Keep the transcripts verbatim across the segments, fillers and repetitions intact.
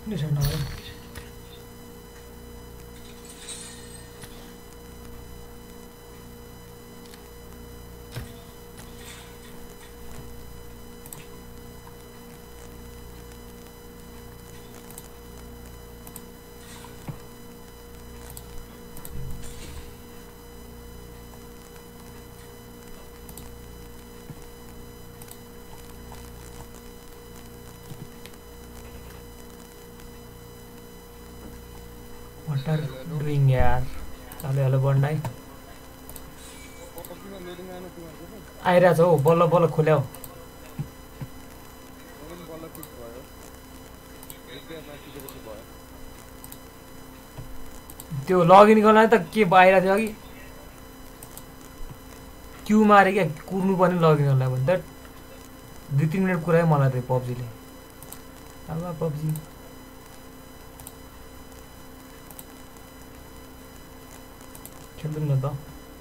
Listen now. What are you doing यार? Hello hello बन्डाई आइरहेछ हौ बल्ल बल्ल खोल्याऊ त्यो लगइन गर्न त के बाहिर थियो कि क्यू मारे क्या कुर्नु पनि लगइन गर्नलाई भने त दुई तीन मिनट कुरायो मलाई त पब्जीले अब पब्जी खेल्नु न त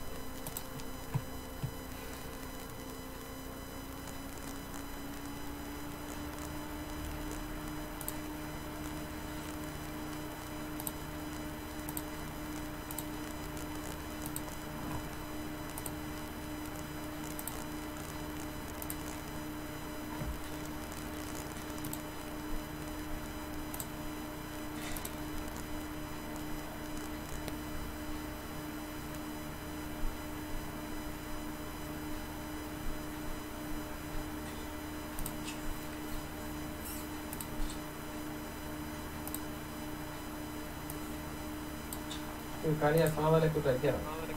Kali assalamualaikum saja.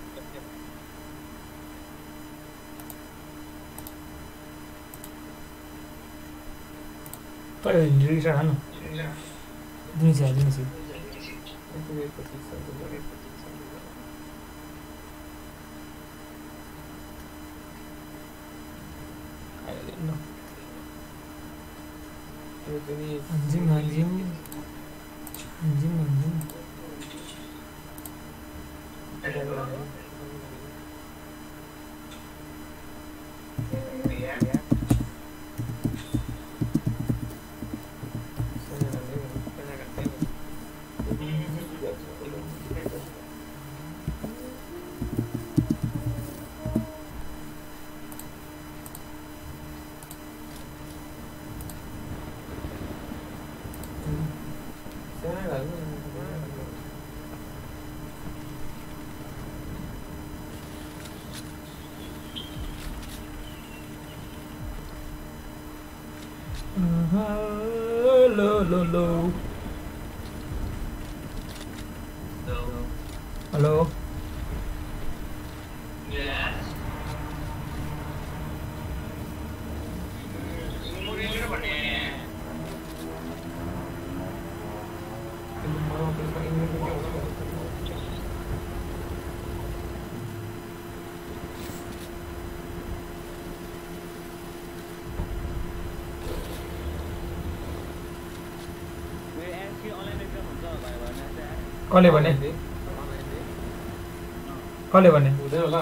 Pak ini sana no. Ini sih, ini sih. No. Anjing anjing anjing anjing. Hello, hello, hello. Hello. Yes. कसले भने कसले भने हुँदैन होला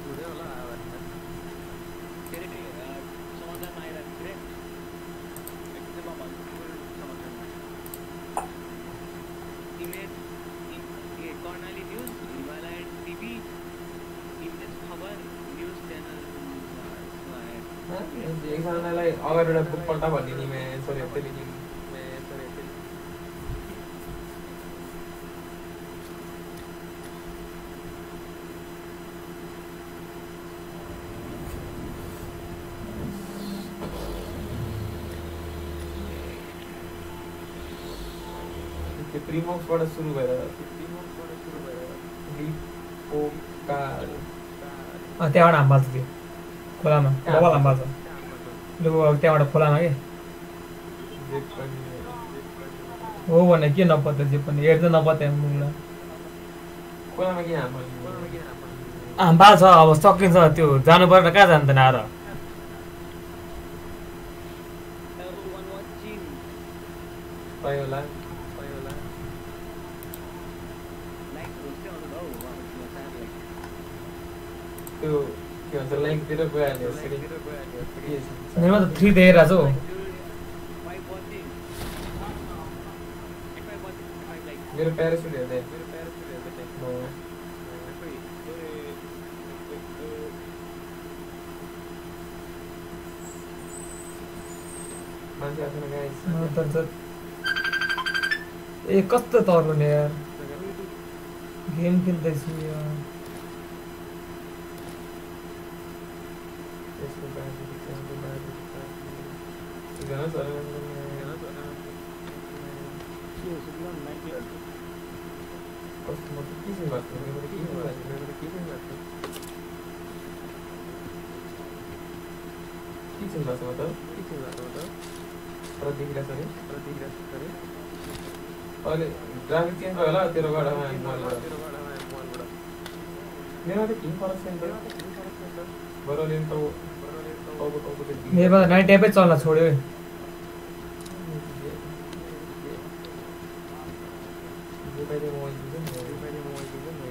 एकजनालाई अगाडि एउटा बुक पल्टा भनिदिने म सरी त्यसले नि प्रिमोक्सबाट सुरु भएर प्रिमोक्सबाट सुरु भएर लिपोकाल अ त्यहाँबाट हाम बाल्छ त्यो खोलामा बबल हाम बाल्छ लु त्यहाँबाट खोलामा के हो भने के नपत्या जे पनि हेर्दै नपत्या मुला खोलामा के हाम हाम बाल्छ अब सकिन्छ त्यो जानु पर्छ कहाँ जान्दैन आएर पयोला त्यो के भन्छ लाइकतिर गइहाल्यो यसरी मेरोमा त थ्री देखेर छु मेरो प्यारासुट हेर्दै मेरो प्यारासुट हेर्दै मान्छे आफ्नो गाइस ए कस्तो तर्ने यार गेम खेल्दैछु यार त्यसको बाद त्यसको बाद गाना चल्यो गाना चल्यो के हो सुन माइक कस्तो म के चाहिँ गर्छु मेरो के चाहिँ गर्छु मेरो के चाहिँ गर्छु के चाहिँ गर्छु म त के चाहिँ गर्छु म त तर देखिरहेछ नि तर देखिरहेछ अरे अहिले ग्राफिक चेन्ज भयो होला तेरो गडामा मलबाट मेरो त किन फरक छैन त बरले त टाउको टाउको त मेरो नाइट ट्यापै चल्न छोड्यो यो पाइले मोबाइल दिन्छ नि यो पाइले मोबाइल दिन्छ नि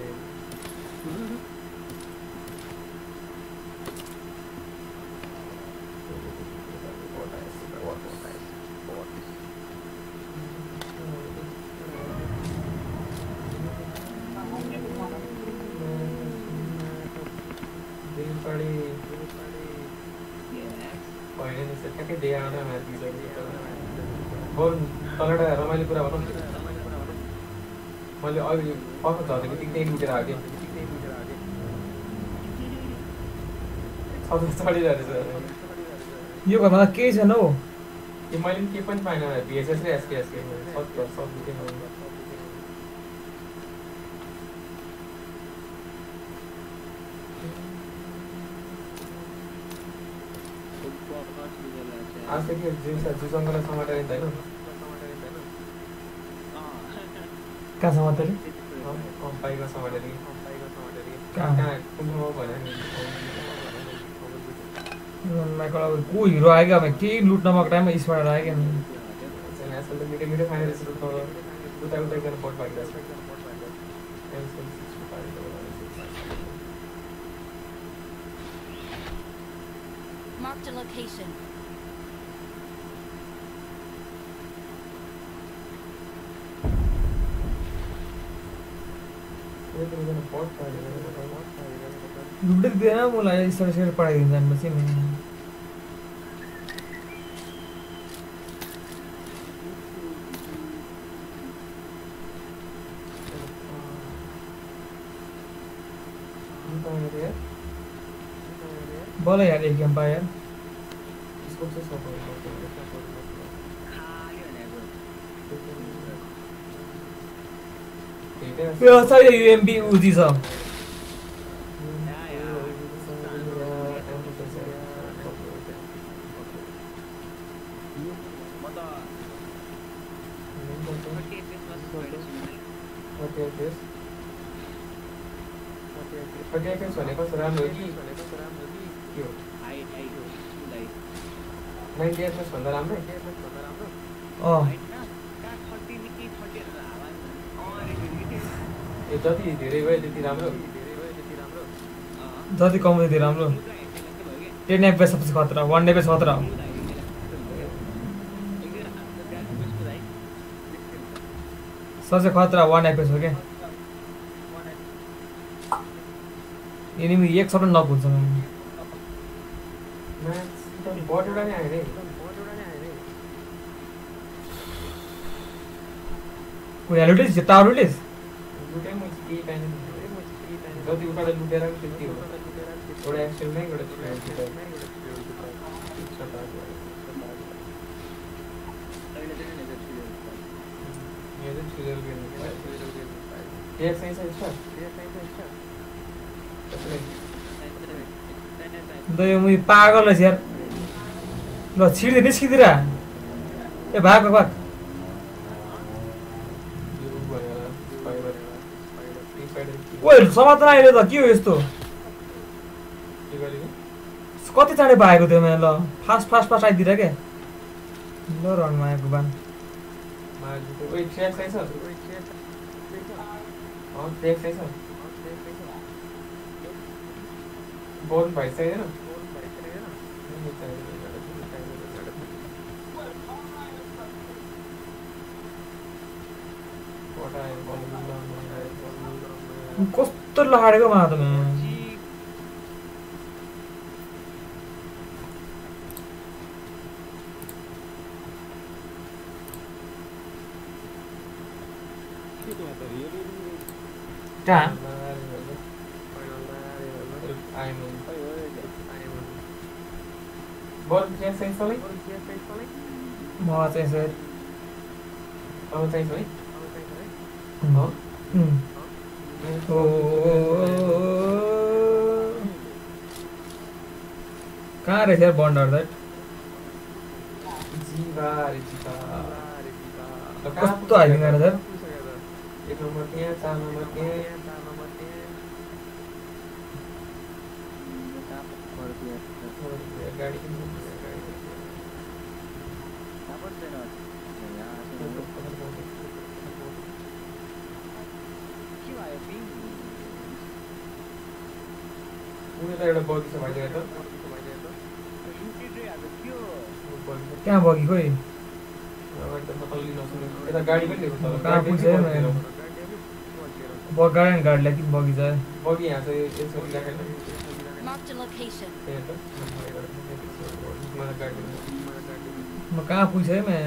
रमाइलो कुरा भनौँ मैले अहिले पक्क झरेको टिक्दै लुटेर आएको चढिरहेको छ यो घरमा केही छैन हौ यो मैले पनि केही पनि पाइनँ भिएचएस र एसकेएसके सब सब लुटेँ आज के जुसँगलाई समाटेर हिँड्दैन कहाँ समातेर बाइकमा समातेर कहाँ कुम्भमा भने को हिरो आयो क्या केही लुट नभएको टाइममा स्पट आयो क्या आजकल त मिठो मिठो खाने रहेछ उता उता एकजना बोट भागिरहेछ Marked a location. लुट दिएन मलाई यसरी यसरी पढाइदिन्छ भनेपछि नि बोला यार एक गेम पाया इसको से सपोर्ट यो सही यूएमपी उजी छ Pertiakan भनेको राम्रो कि के हो ninety F P S भन्दा राम्रो अ ए जति धेरै भयो त्यति राम्रो जति कम त्यति राम्रो ten F P S सबसे खतरा one F P S खतरा सबसे खतरा one F P S हो क्या एनिमी एक शट नक हुन्छ बटवटा नै आयो रे कोही लुटेस टावर लुटेस लुटे म के पाइन जति उकाबाट लुटेर त्यति हो एउटा एक्सेल नै एउटा छिटो यो चाहिँ छिटो गेम एक सय छ दयो म पागल रहेछ यार ल छिर्दै निस्किदिरा ए भाग भाग ओइ समात्न आइले त के हो यस्तो कति चाँडै पाएको थियो मैले ल फास्ट फास्ट फास्ट आइदिएर क्या ल रनमा आएको बान ओइ ट्र्याक छैछ ओइ ट्र्याक अँ ट्र्याक छैछ बोल भाइ चाहिएन कस्तो लहाडेको मादमा कहाँ बल चाहिँ चाहिँ सबै म चाहिँ सर अब चाहिँ सबै हो ओ कहाँ रहेछ यार बन्डर दैट जीवा रे जीवा कस्तो हाइदिङ गरेर सर एक नम्बर त्यहाँ चार नम्बर त्यहाँ चार नम्बर त्यहाँ गाडी उनीहरूलाई एउटा बगी छ भाइले त कहाँ बगी खोइ यता गाडी पनि लिएको छ कहाँ पुग्छ गाडी गाडीलाई कि बगी छ बगी यहाँ चाहिँ यसरी राखेर म कहाँ पुग्छ है मैं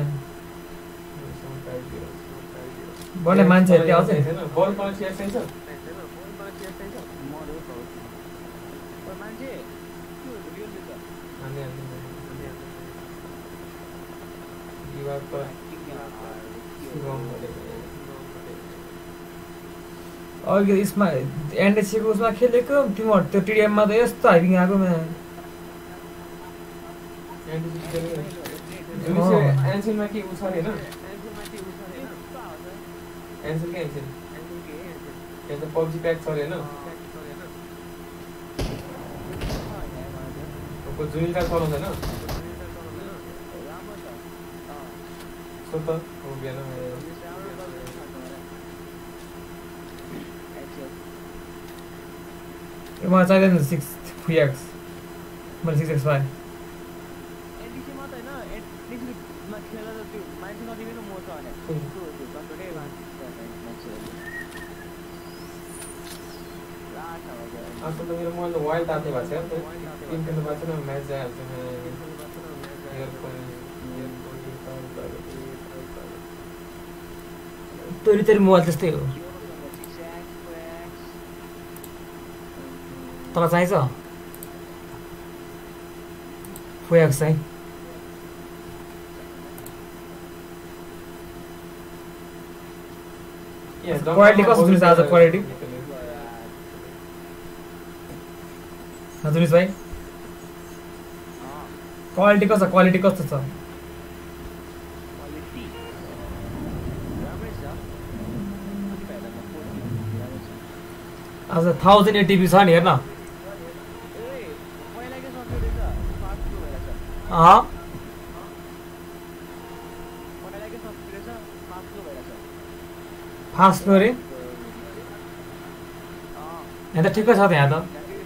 बल्ल मान्छेहरू त्यहाँ आउँछ बल पाउँछ यहाँ चाहिन्छ अघि यसमा एनएससीको उसमा खेलेको तिमीहरू त्यो टिडिएममा त यस्तो हाइभिङ आएको म एनसिलमा के उछ अरे होइन एनसिल के एनसिल यहाँ त पब्जी प्याक छ अरे होइन जुनिका चलाउँदैन सो त हो बिहान मलाई चाहिँदैन सिक्स थ्री एक्स मैले सिक्स एक्स पाएँ आज तो मेरे मोबाइल वाइल्ड आते बात है तो टीम के बात है ना मैच जाए तो मैं ईयरफोन तोरी तोरी मोबाइल त्यस्तै हो तल चाहिन्छ फोर एक्स चाहिँ क्वालिटी कस्तो छ आज क्वालिटी हजुर भाइ क्वालिटी कस्तो क्वालिटी कस्तो छ आज थाउजन्ड एटीपी छ नि हेर्न फास्ट फ्लो रे यहाँ त ठिकै छ त यहाँ त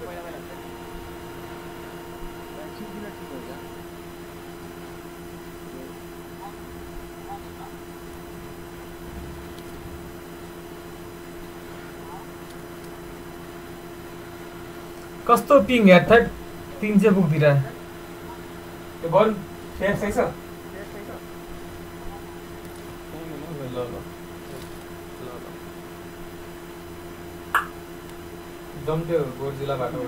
कस्तो पिङ यार थर्ड तीन सय पुग्दिर त्यो बल फेयर छैछ ल ल एकदम त्यो गोर्जिला बाटो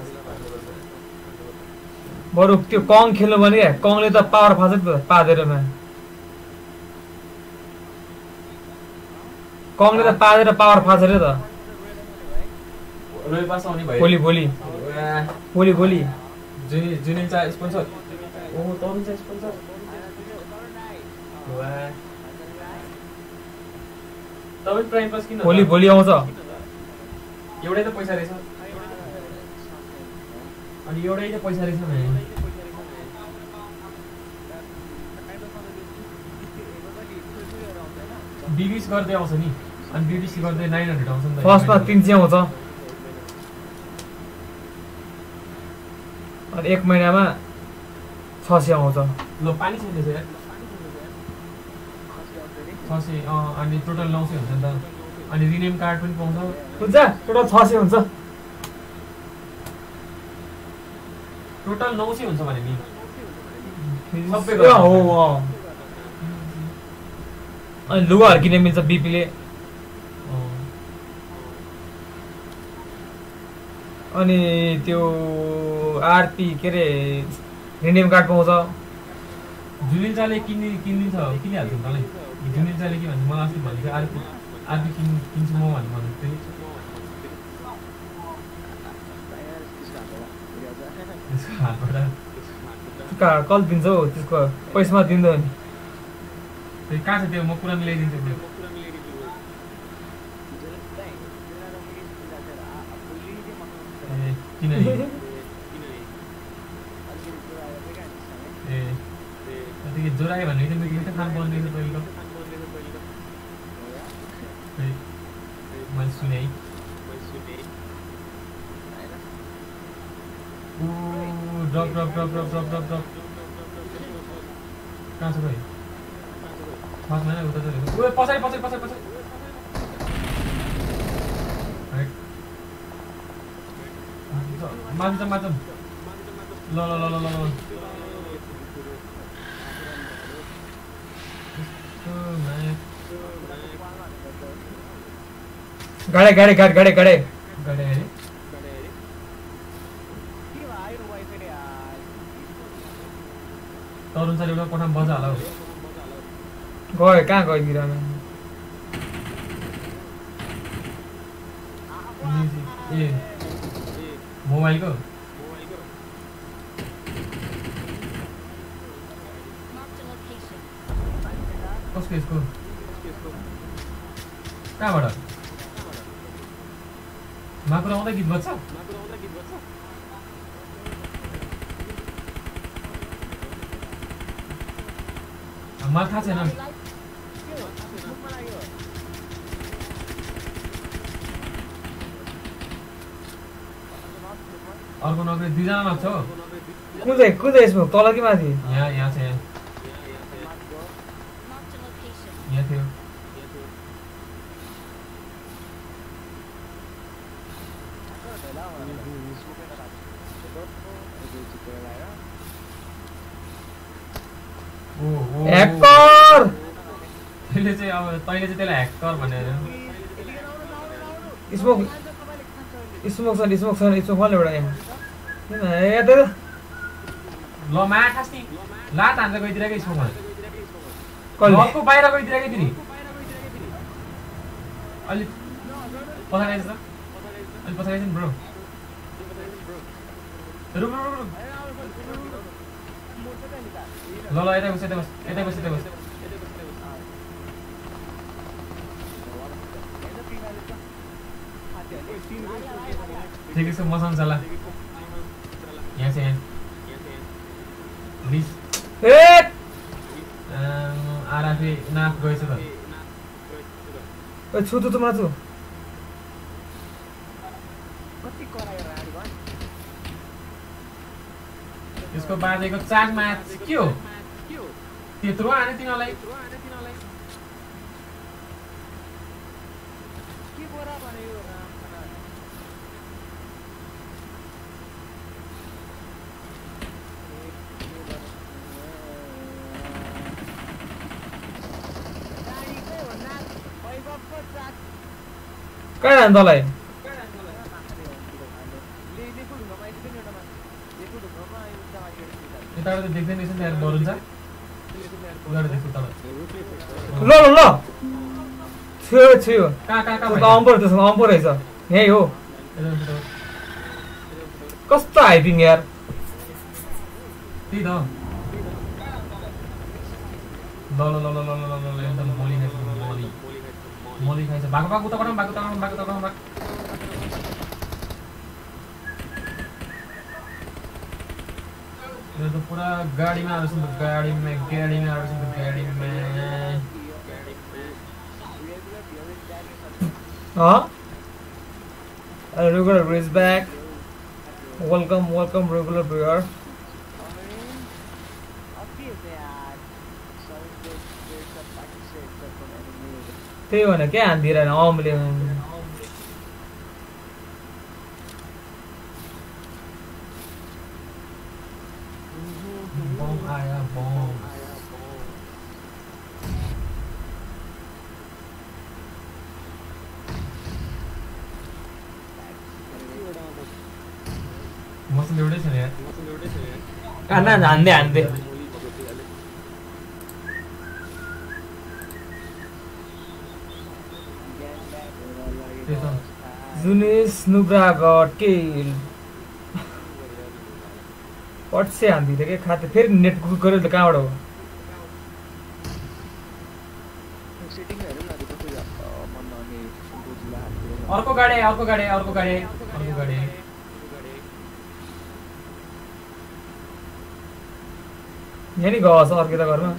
बरु त्यो कङ खेल्नु भने कङले त पावर फाल्छ नि त पादेरमा कङले त पादेर पावर फाल्छ रे त भोलि भोलि भोलि भोलि जुनि जुनि चा स्पोन्सर ओ तरुण चा स्पोन्सर वाह तपाईं प्राइम पास किन भोलि भोलि आउँछ एउटै त पैसा रहेछ अनि एउटै त पैसा रहेछ नि बीबीसी गर्दै आउँछ नि अनि बीबीसी गर्दै नौ सय आउँछ नि त फर्स्टमा तीन सय आउँछ अनि एक महिनामा छ सय आउँछ ल पानी छैन यार छ छ सय अँ अनि टोटल नौ सय हुन्छ नि त अनि रिनेम कार्ड पनि पाउँछ हुन्छ टोटल छ सय हुन्छ टोटल नौ सय हुन्छ भने नि सबै ए हो अँ अनि लुगाहरू किन्न मिल्छ बिपीले अनि त्यो आरपी के अरे रिनेम कार्ड पाउँछ जुनिन्जाले किन्ने किनिदिन्छ किनिहाल्छ नि तँलाई जुनिन्जाले के भन्छ मलाई अस्ति भनेको आरपी आरपी किन् किन्छु म भन्नु भनेको थिएँ त्यसको हातबाट कल दिन्छ हौ त्यसको पैसामा दिँदैन त्यो कहाँ छ त्यो म पुरानो ल्याइदिन्छु त्यो ए किन नि ए त्यतिकै ज्वरो आयो भने मिठो मिठो खानु पर्ने रहेछ पहिलो मैले सुने है drop drop drop drop drop drop drop कहाँ छ भाइ फर्स्टमा नै उता चलेको ओ पछाडि पछाडि पछाडि पछाडि माथि छ माथि ल ल ल ल ल गाडे गाडे गाडे गाडे गाडे गाडे गाडे तरुण सर एउटा कोठामा बजा होला हौ गयो कहाँ गयो बिरामी ए मोबाइलको कसको यसको कहाँबाट माकुरा आउँदा गीत बज्छ मलाई थाहा छैन अर्को नगरी दुईजना लाग्छ हो कुन चाहिँ कुन चाहिँ यसमा तल कि माथि यहाँ यहाँ छ यहाँ यहाँ थियो ह्याकर त्यसले चाहिँ अब तैँले चाहिँ त्यसलाई ह्याकर भनेर स्मोक स्मोक छ स्मोक छ स्मोक वाला एउटा यहाँ यहाँ त ल माठास नि लात हान्छ गइदिरहेकै स्मोकमा कसले घरको बाहिर गइदिरहेकै फेरि अलि पछाडि आइज त अलि पछाडि आइज नि ब्रो रुक रुक रुक ल ल यतै बस यतै बस यतै बस यतै बस ठिकै छ मसँग छ ल यहाँ छ यहाँ प्लिज ए आराफे नाक गएछ त ओइ छु त माछु यसको बाजेको चाक माछ के हो त्यत्रो हाने तिनीहरूलाई कहाँ जानु तँलाई यताबाट त देख्दैन रहेछ नि यार डरुन्छ उताबाट देख्छु तल ल ल ल छ्यो छ्यो कहाँ कहाँ कहाँ त्यसको अम्पर त्यसको अम्पर रहेछ यही हो कस्तो हाइपिङ यार त्यही त ल ल ल ल ल ल ल एकदम मोली खाइछ मोली मोली खाइछ भागो भागो उता गरौँ भागो उता गरौँ भागो उता गरौँ भाग यो त पुरा गाडीमा आउँछ नि त गाडीमा गाडीमा आउँछ नि त गाडीमा Huh? A regular race back. Welcome, welcome, regular viewer. त्यही भने क्या हान्दिरहेन अमले बम आया बम मसँग एउटै छ नि यार हान्दा हान्दै हान्दै जुनेस नुब्रा गट किल पट्से हान्दिथे के खाते फेरि नेट गुड गर्यो त कहाँबाट हो अर्को गाडी अर्को गाडी अर्को गाडी अर्को गाडी यहाँ नि गएछ अर्को त घरमा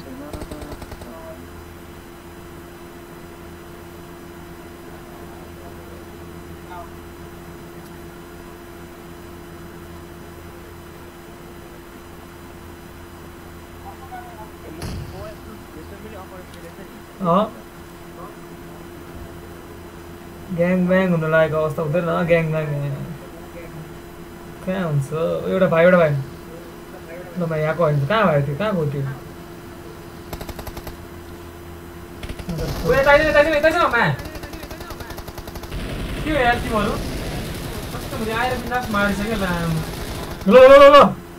ग्याङ ब्याङ हुन लागेको अवस्था हुँदैन ग्याङ ब्याङ कहाँ हुन्छ एउटा भाइ एउटा भाइ ल भाइ यहाँको होइन कहाँ भयो त्यो कहाँ गयो त्यो के हो यार तिमीहरू कस्तो हुने आएर बिन्दास मारिसक्यो ल ल ल ल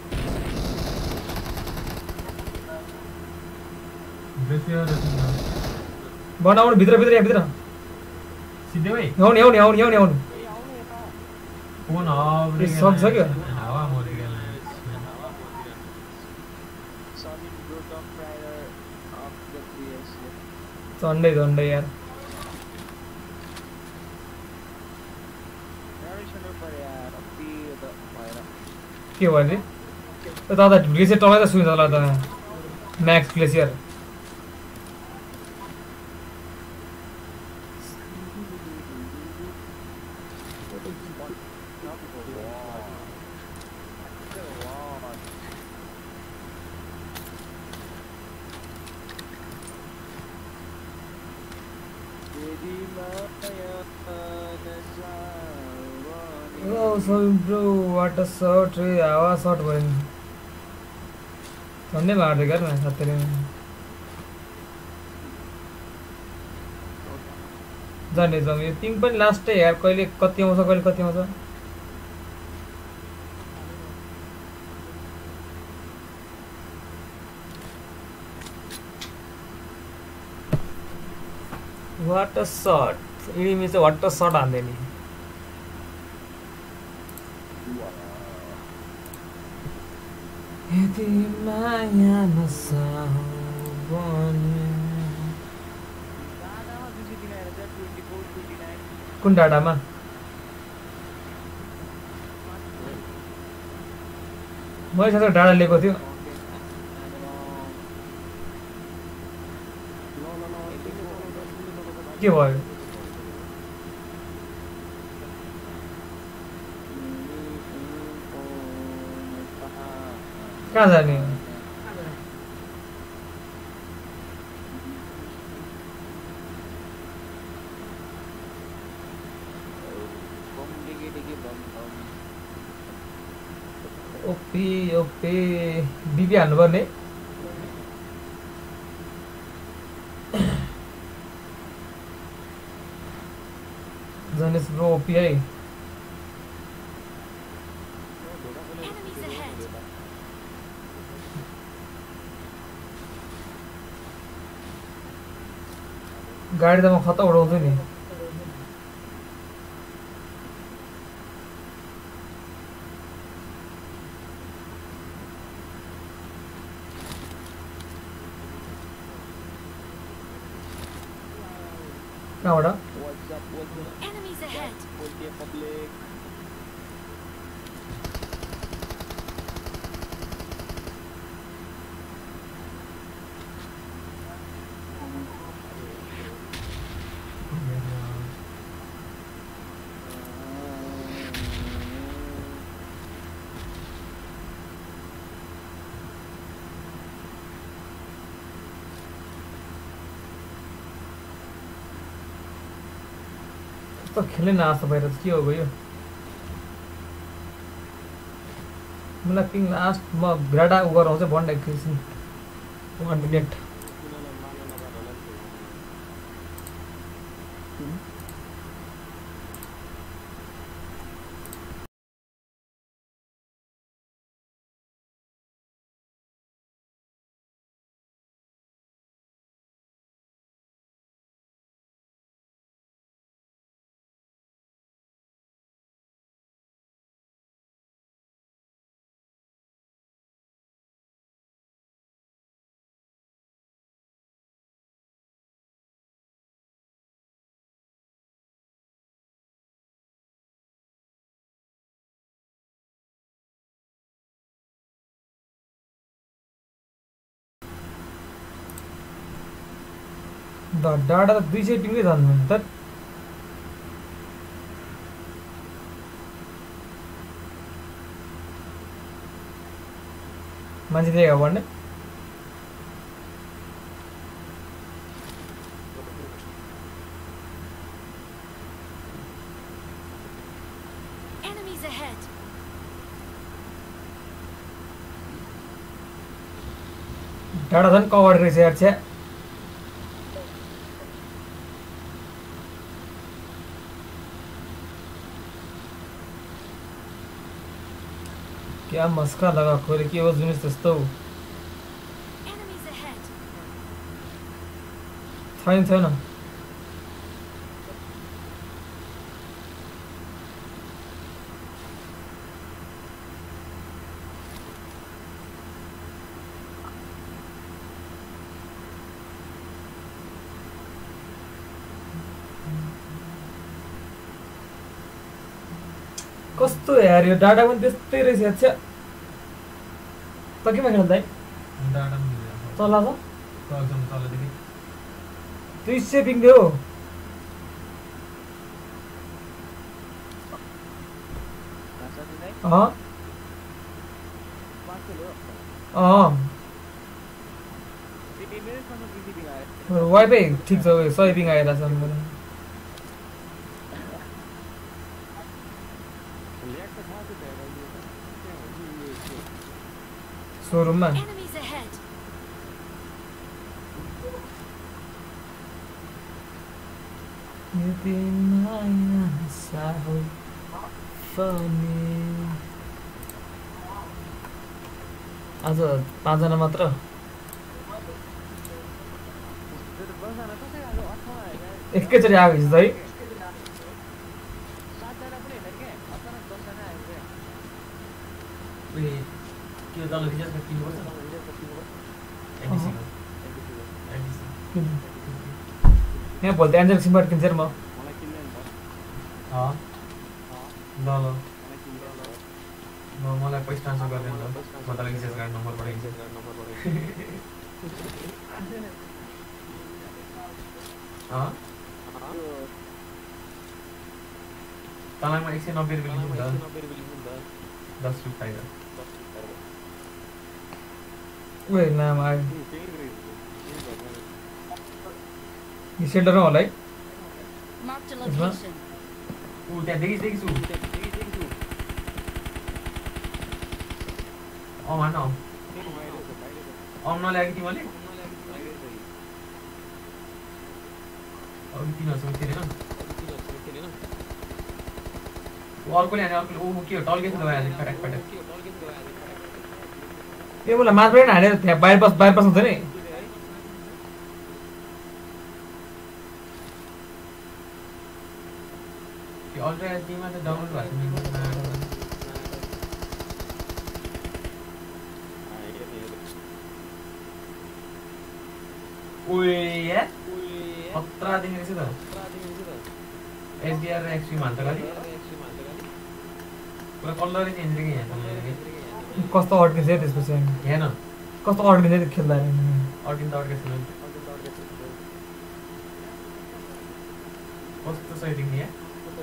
बनाउनु भित्र भित्र यहाँ भित्र सिधै भाइ आउनु आउनु आउनु आउनु आउनु फोन सक्छ क्या हावा मरेको झन्डै झन्डै यार के भयो अरे दादा ग्लेसियर टलाइ त सुन्छ होला त max glacier bro water shot रे आवाज शॉट भयो नि झन्डै मार्दै क्या न साथीले झन्डै जाउँ यो तिमी पनि लास्टै यार कहिले कति आउँछ कहिले कति आउँछ वाटर शॉट इनिमी चाहिँ वाटर शॉट हान्दै नि यदि माया नसाउने कुन डाँडामा मैले साथै डाँडा लिएको थियो के भयो कहाँ जाने ओपी ओपी बिपी हाल्नुपर्ने जनेश ब्रो ओपी है गाडी त म खत्ता उडाउँछु नि कहाँबाट कस्तो खेल्ने नआस्तो भइरहेछ के हो भयो मलाई पिङ लास्ट म भिराटा उ गराउँछ भन्न एकछिन one minute द डाटा त दुई सय पिङै जानु त मान्छे देखा भन्ने Enemies ahead. डाटा झन् कभर रहेछ यार छ्या क्या मस्का लगा खोरे के हो जुनिस त्यस्तो Enemies ahead. छैन छैन कस्तो यार यो डाटा पनि त्यस्तै रहेछ यार छ्या त केमा खेल्नु दाइ डाटा पनि दिन्छ चला त एकदम तलदेखि दुई सय पिङ दियो अँ अँ वाइफाई ठिक छ सय पिङ आइरहेछ मेरो शोरूममा Enemies ahead. यति माया साहो फनी आज पाँचजना मात्र एकैचोटि आएको छ है उयो के दल रिजर्भ किन्नुपर्छ एनडिसी यहाँ भोलि त एन्जल सिमबाट किन्छ र म अँ ल ल म मलाई पैसा ट्रान्सफर गरिदिनु ल म तँलाई रिचार्ज कार्ड नम्बर पठाइदिन्छु अँ तँलाई म एक सय नब्बे रुपियाँ लिन्छु नि त दस रुपियाँ उयो नाम आयो सेन्टरमा होला है Marked a location. ऊ त्यहाँ देखिस देखिस ऊ अँ भन अँ अँ नल्याएको तिमीले अघि तिनीहरूसँग खेलेन अर्कोले हाने अर्कोले ऊ के हो टल्केछ लगाइहाल्यो फटाक फटाक ए मलाई माथबाट हानेर त्यहाँ बाहिर बस बाहिर बस्नु हुँदैन नि त्यो अल्ट्रा एचडीमा त डाउनलोड भएको छ ओए यार खतरा देखेको छु त एचडीआर र एक्सट्रिम हाल्छ खालि पुरा कलरै चेन्ज रे यहाँ कस्तो अड्किन्छ है त्यसपछि हेर्न कस्तो अड्किन्छ त्यो खेल्दा अड्किन त अड्केको छैन कस्तो सही देख्ने यहाँ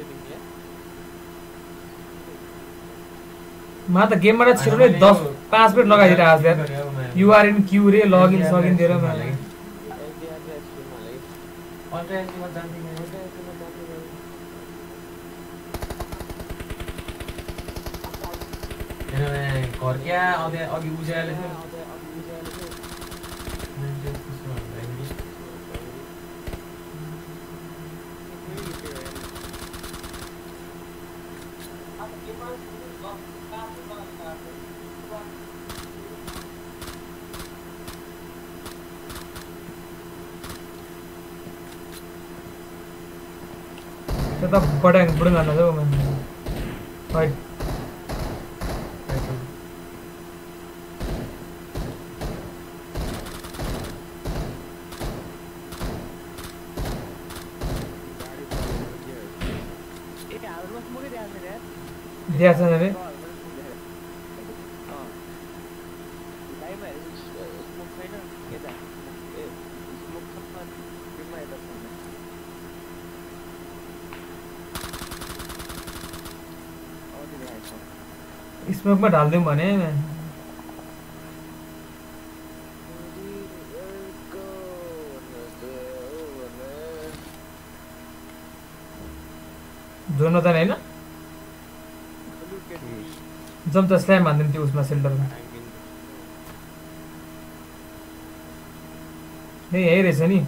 मा त गेमबाट छिटो नै दस पाँच मिनट लगाइदिएर आज यार युआर इन क्यू रे लगइन सगिन दिएर किनभने घर क्या अघि अघि उज्याले थियो मान्छे त्यसो भन्दाखेरि Kita pada yang bulan ada tuh men. Right. Dia sana ni. Smoke में डाल दूं बने मैं दोनों तो नहीं ना जब तो स्लैम मान देती उसमें सिल्डर में नहीं यही रेस है नहीं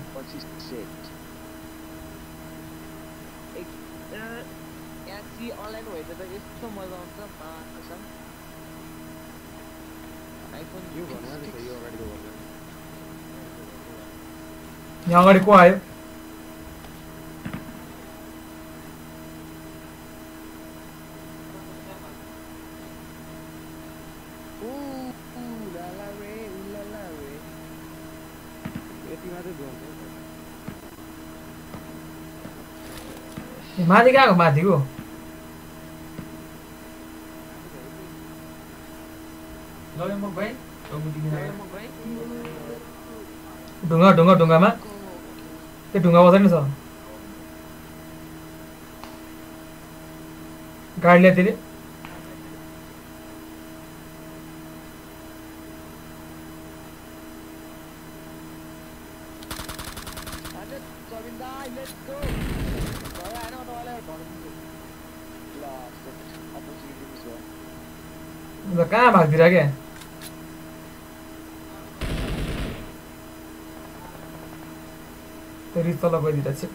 यहाँ अगाडि को आयो माथि कहाँको माथिको ढुङ्गा ढुङ्गा ढुङ्गामा त्यो ढुङ्गा बस्दैन छ गाडी ल्यातिर कहाँ भाग्दिरा क्या त्यो रिस तल गइदिरा छ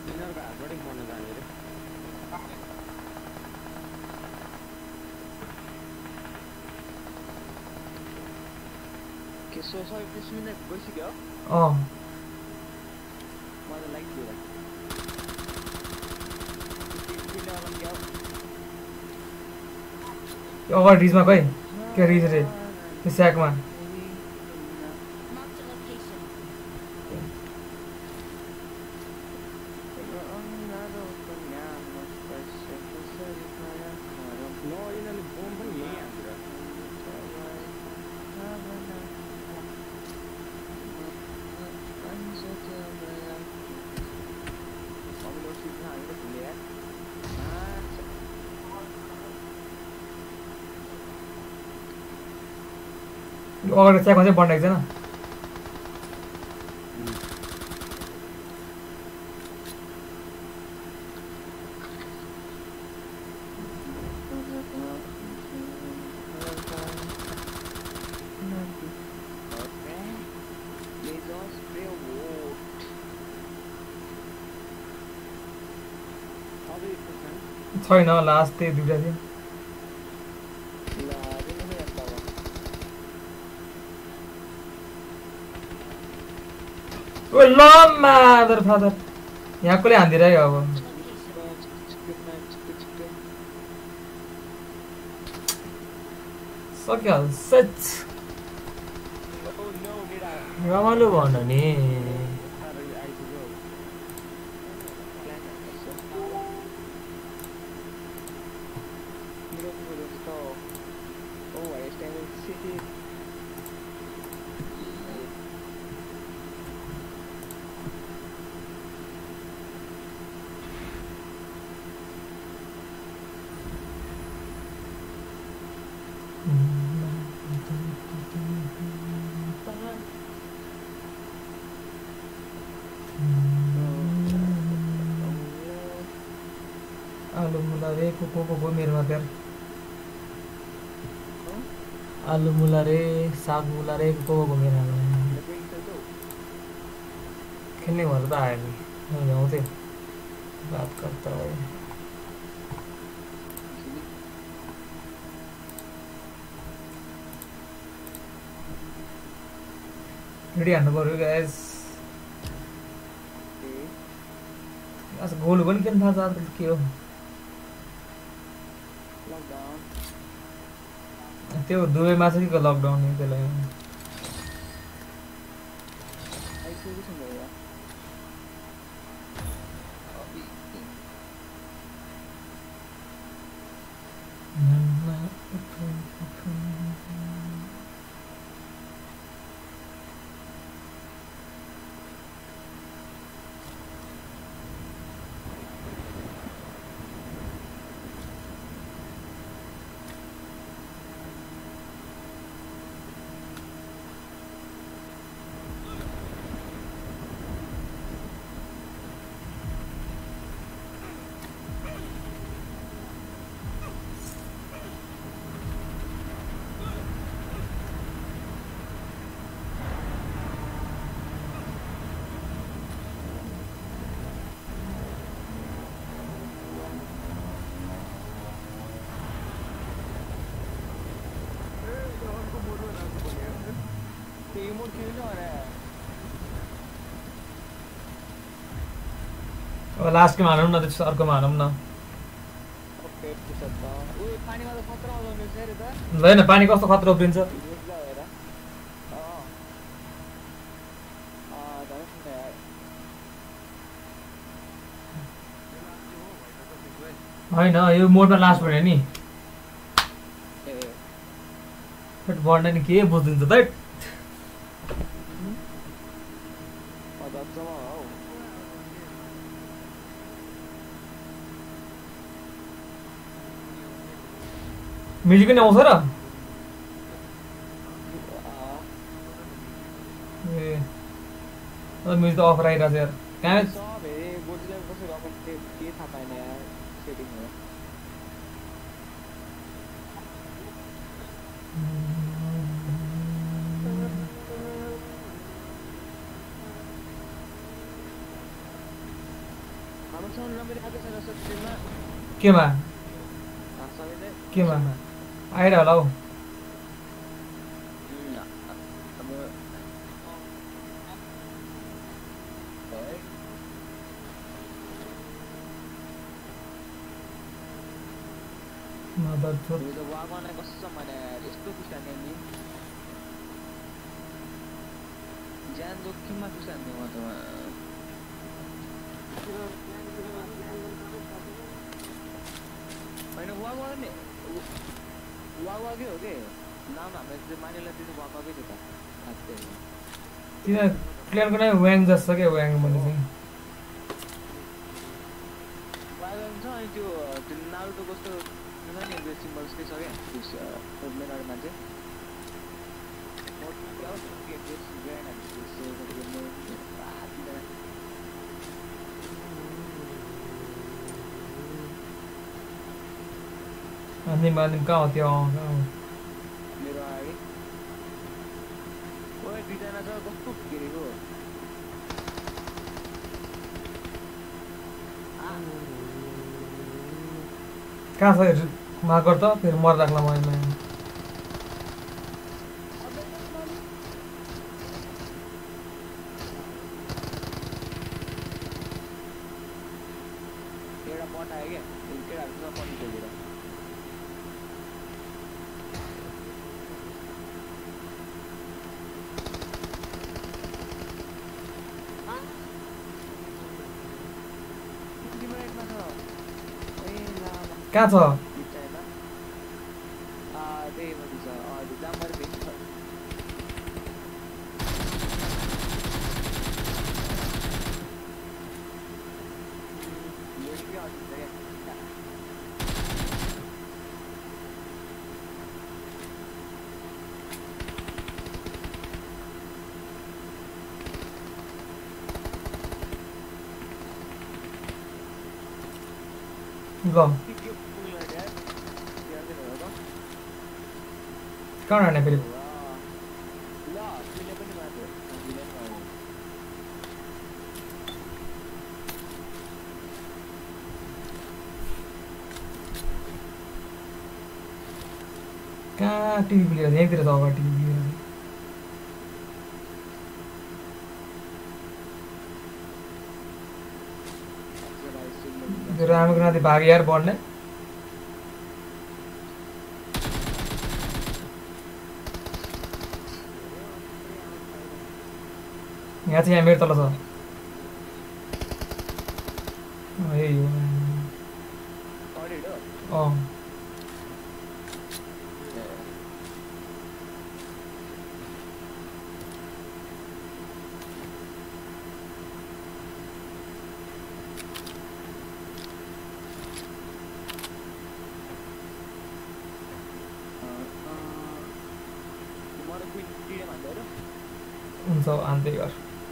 के सो सो बीस मिनेट गइसक्यो अ मलाई लाइक दियो यो अगाडि रिजमा गए के रिज रे त्यो स्याकमा Marked a location. अगाडि स्याकमा चाहिँ बन्डाएको छैन छैन लास्ट त्यही दुईटा थियो ओ ल मादर फादर यहाँ कसले हान्दिरह्यो अब सक्यो सच रमाइलो भन नि आलु मुला रे को को को मेरोमा प्यार आलू मुला रे साग मुला रे को को घुमेर खेलने वाला तो आया नहीं होते बात करता है रेडी हान्नु पर्यो गाइस आज गोल पनि किन थाहा छ आज के हो लकडाउन त्यो दुबईमा चाहिँ के लकडाउन नि त्यसलाई आइसकेको छ यार अब लास्ट केमा हानौँ न त्यसपछि अर्कोमा हानौँ न ओके त्यसो त उ पानीमा त खतरा आउँदैन रे त होइन पानी कस्तो खतरा उफ्रिन्छ होइन यो मोडमा लास्ट भन्यो नि बट बढ्न नि के बुझ्दिन्छ त म्युजिक पनि आउँछ र ए म्युजिक त अफर आइरहेको छ यार कहाँ केमा केमा आइरह होला हौ मदरचोद यो त वागन कस्तो भने यस्तो पुस्ताने नि ज्यान जोखिममा पुस्ताने म त होइन वागन नि वागवाकै हो के नाम हामीले चाहिँ मानिला दिनु वागवाकै थियो त तिनीहरू प्लेयरको नै व्याङ जस्तो क्या व्याङ भने चाहिँ वागन छ अनि त्यो त्यो नारुतो कस्तो हुन्छ नि त्यो सिम्बल्स के छ क्या त्यो मेनार मान्छे अनि मानिम कहाँ हो त्यो मेरो अगाडि ओए दुईजना छ कस्तो घेरेको कहाँ छ मागर त फेरि मर राख्ला मैले एउटा पट आयो क्या केटाहरू पट खोजेर कहाँ छ कहाँ हाने फेरि ल तिमीले पनि मार्यो तिमीले पनि मार्यो कहाँ टिभी प्लेयर यहीँतिर छ अगाडि टिभी प्लेयर त्यो रामको नाति भाग्यो यार बढ्ने यहाँ चाहिँ यहाँ मेरो तल छ यही हो अँ हुन्छ आन्तै गर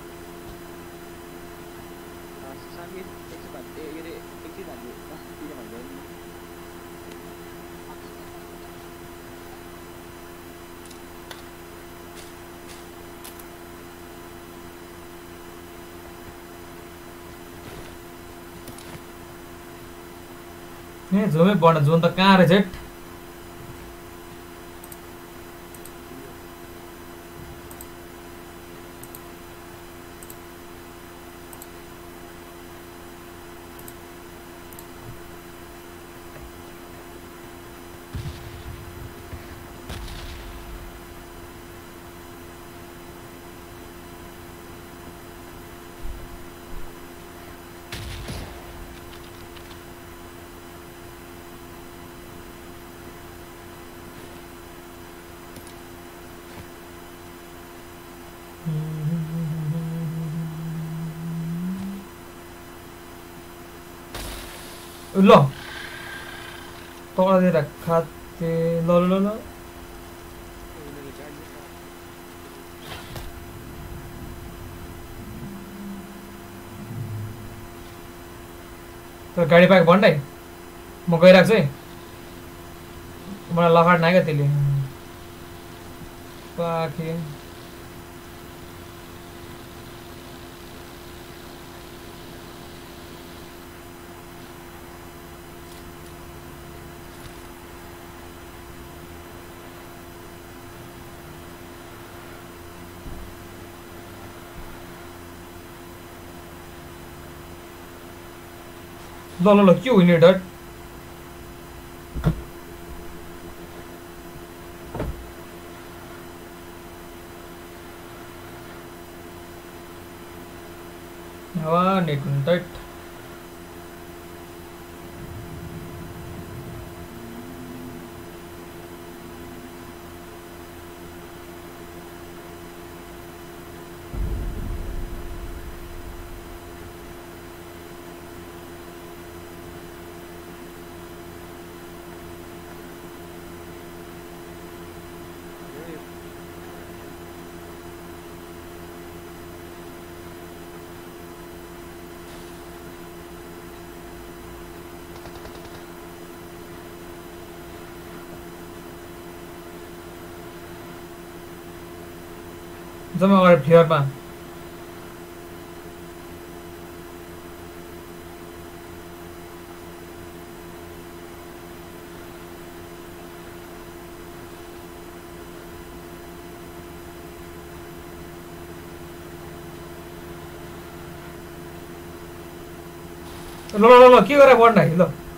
ए झुमै बढ्न झुन त कहाँ रहेछ हेट ल तलतिर खाते ल ल ल तर गाडी पाएको भन्दै म गइरहेको छु है मलाई लखाट नआयो क्या त्यसले पाखे ल ल ल के हो नि डट हावा नेट डट जम्मा अगाडि फ्लेयरमा ल ल ल के गरेर बढ्न है ल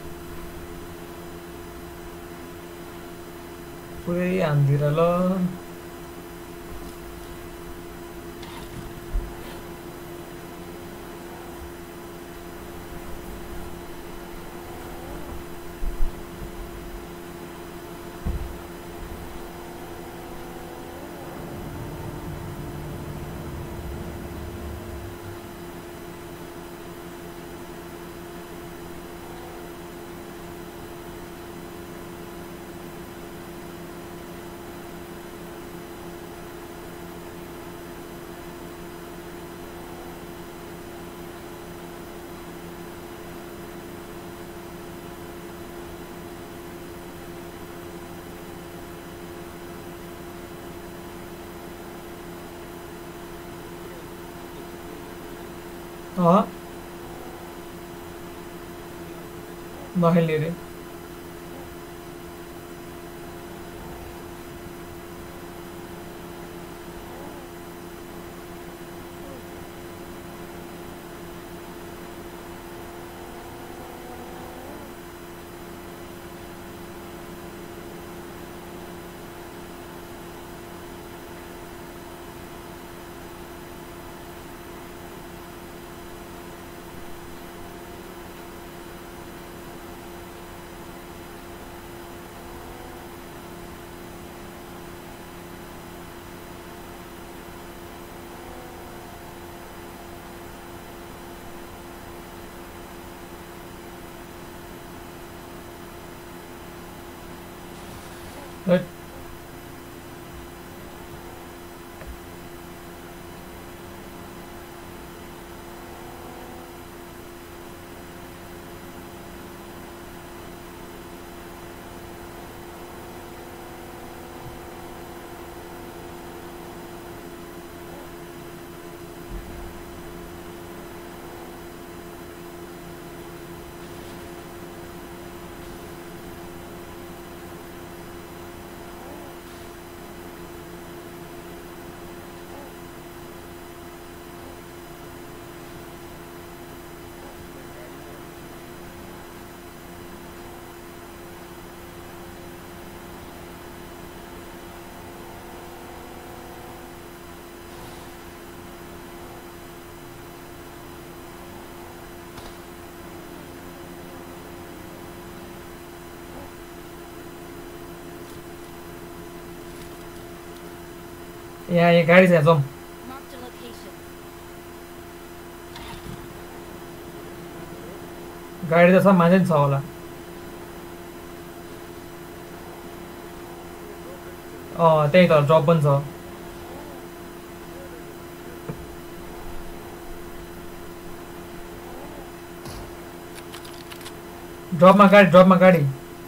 पुरै हान्दिएर ल हाँ नखेल्ने रे Right. यहाँ यहाँ गाडी छ जाउँ Marked a location. गाडी त छ मान्छे नि छ होला अँ त्यही त ड्रप पनि छ ड्रपमा गाडी ड्रपमा गाडी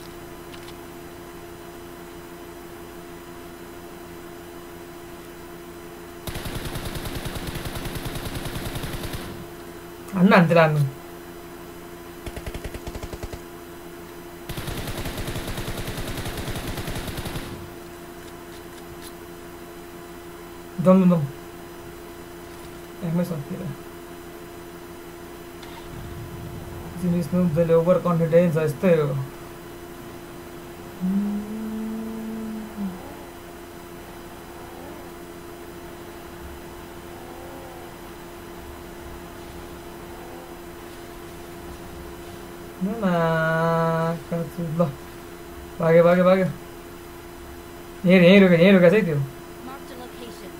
हान्न हान्तिर हान्नु जाउँ जाउँ एकमै सकिएर जिनिस जसले ओभर कन्फिडेन्स छ यस्तै हो ल भाग्यो भाग्यो भाग्यो यहीँ यहीँ रोक्यो यहीँ रोकेको छ है त्यो Marked a location.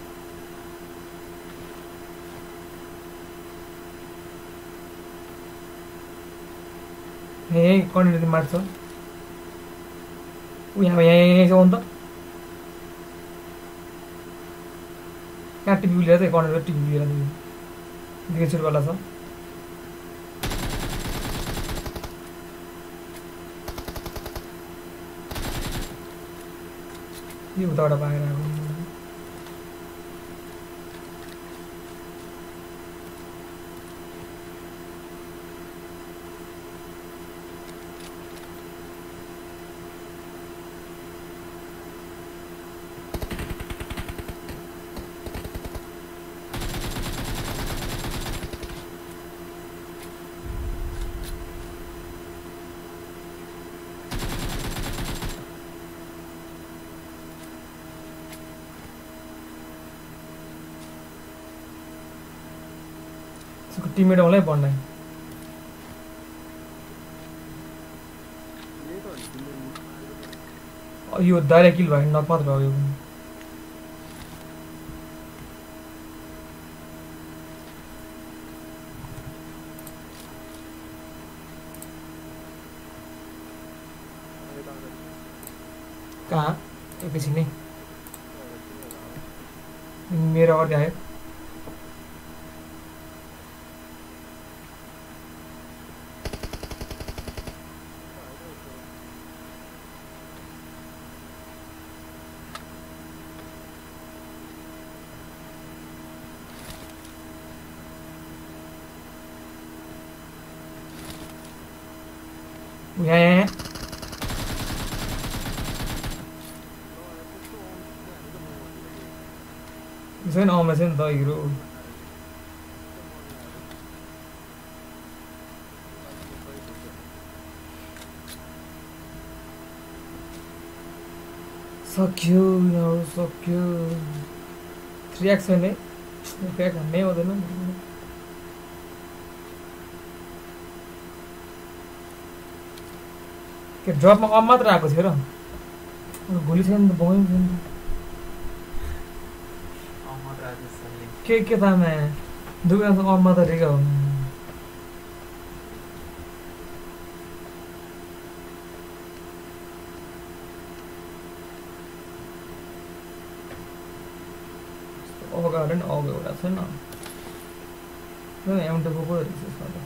यहीँ कन्टिन्यू मार्छ ऊ यहाँ यहाँ यहीँ छ अन्त कहाँ टिभी लिएर चाहिँ कन्टिन्यू टिभी लिएर दुई सुरुवाला छ यो उताबाट बाहिर आएको टिममेट आउनै पर्ने यो डाइरेक्ट किल भयो नक मात्र भयो कहाँ एकैछिन नै मेरो अगाडि आयो यहाँ यहाँ यसै न आउँदैछ नि त हिरो सक्यो यहाँ सक्यो थ्री एक्स छैन है ब्याग हान्नै आउँदैन के ड्रपमा कम मात्र आएको थियो र गोली छैन त बगाइ छैन के के तामा दुईजना त कम मात्र रहेको हो अगाडि नि अगाडि एउटा छैन एउटा गएको रहेछ यसमा त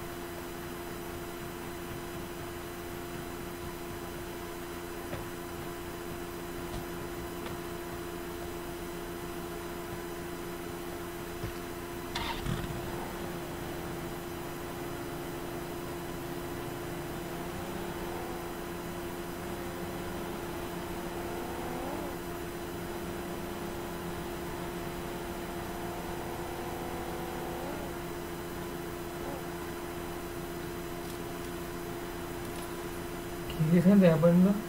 के छैन त्यहाँ पनि त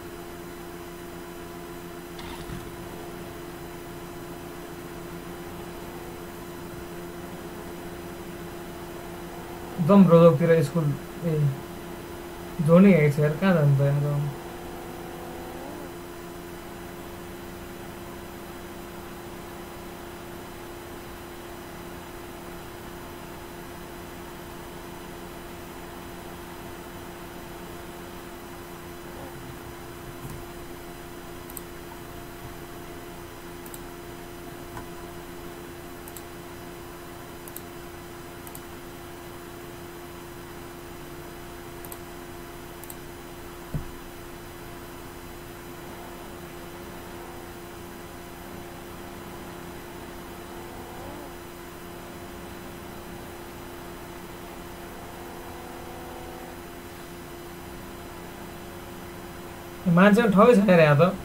एकदम रोजकतिर स्कुल ए जोड्ने हेरेको छ यार कहाँ जान्छ यहाँ मान्छे पनि ठाउँ छैन यहाँ त